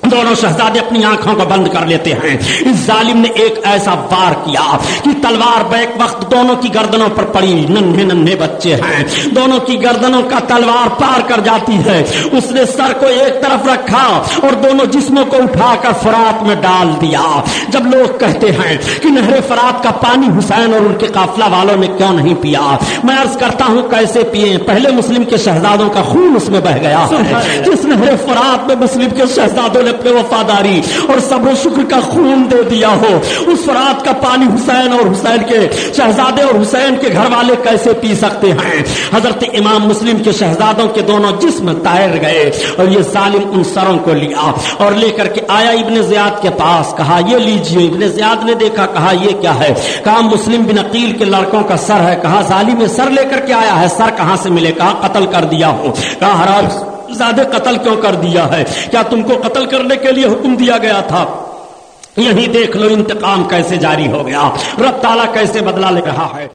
دونوں شہزادے اپنی آنکھوں کو بند کر لیتے ہیں. اس ظالم نے ایک ایسا وار کیا کہ تلوار بیک وقت دونوں کی گردنوں پر پڑی. ننھے ننھے بچے ہیں, دونوں کی گردنوں کا تلوار پار کر جاتی ہے. اس نے سر کو ایک طرف رکھا اور دونوں جسموں کو اٹھا کر فرات میں ڈال دیا. جب لوگ کہتے ہیں کہ نہر فرات کا پانی حسین اور ان کے قافلہ والوں نے کیوں نہیں پیا, میں عرض کرتا ہوں کیسے پیے. پہلے مسلم کے شہزادوں کا خون اس میں بہ گیا ہے. جس نہر فرات میں مسلم کے شہزادوں نے اپنے وفاداری اور صبر و شکر کا خون دے دیا ہو, اس فرات کا پانی حسین اور حسین کے شہزادے اور حسین کے گھر والے کیسے پی سکتے ہیں؟ حضرت امام مسلم کے شہزادوں کے دونوں جسم تیر گئے اور یہ ظالم ان سروں کو لیا اور لے کر کے آیا ابن زیاد کے پاس. کہا یہ لیجیے. ابن زیاد نے دیکھا, کہا یہ کیا ہے؟ کہا مسلم بن عقیل کے لڑکوں کا سر ہے. کہا ظالم یہ سر لے کر کے آیا ہے, سر کہاں سے ملے؟ کہا قتل کر دیا ہو. کہا حرام زیادہ قتل کیوں کر دیا ہے؟ کیا تم کو قتل کرنے کے لیے حکم دیا گیا تھا؟ یہی دیکھ لو انتقام کیسے جاری ہو گیا, رب تعالیٰ کیسے بدلہ لے رہا ہے.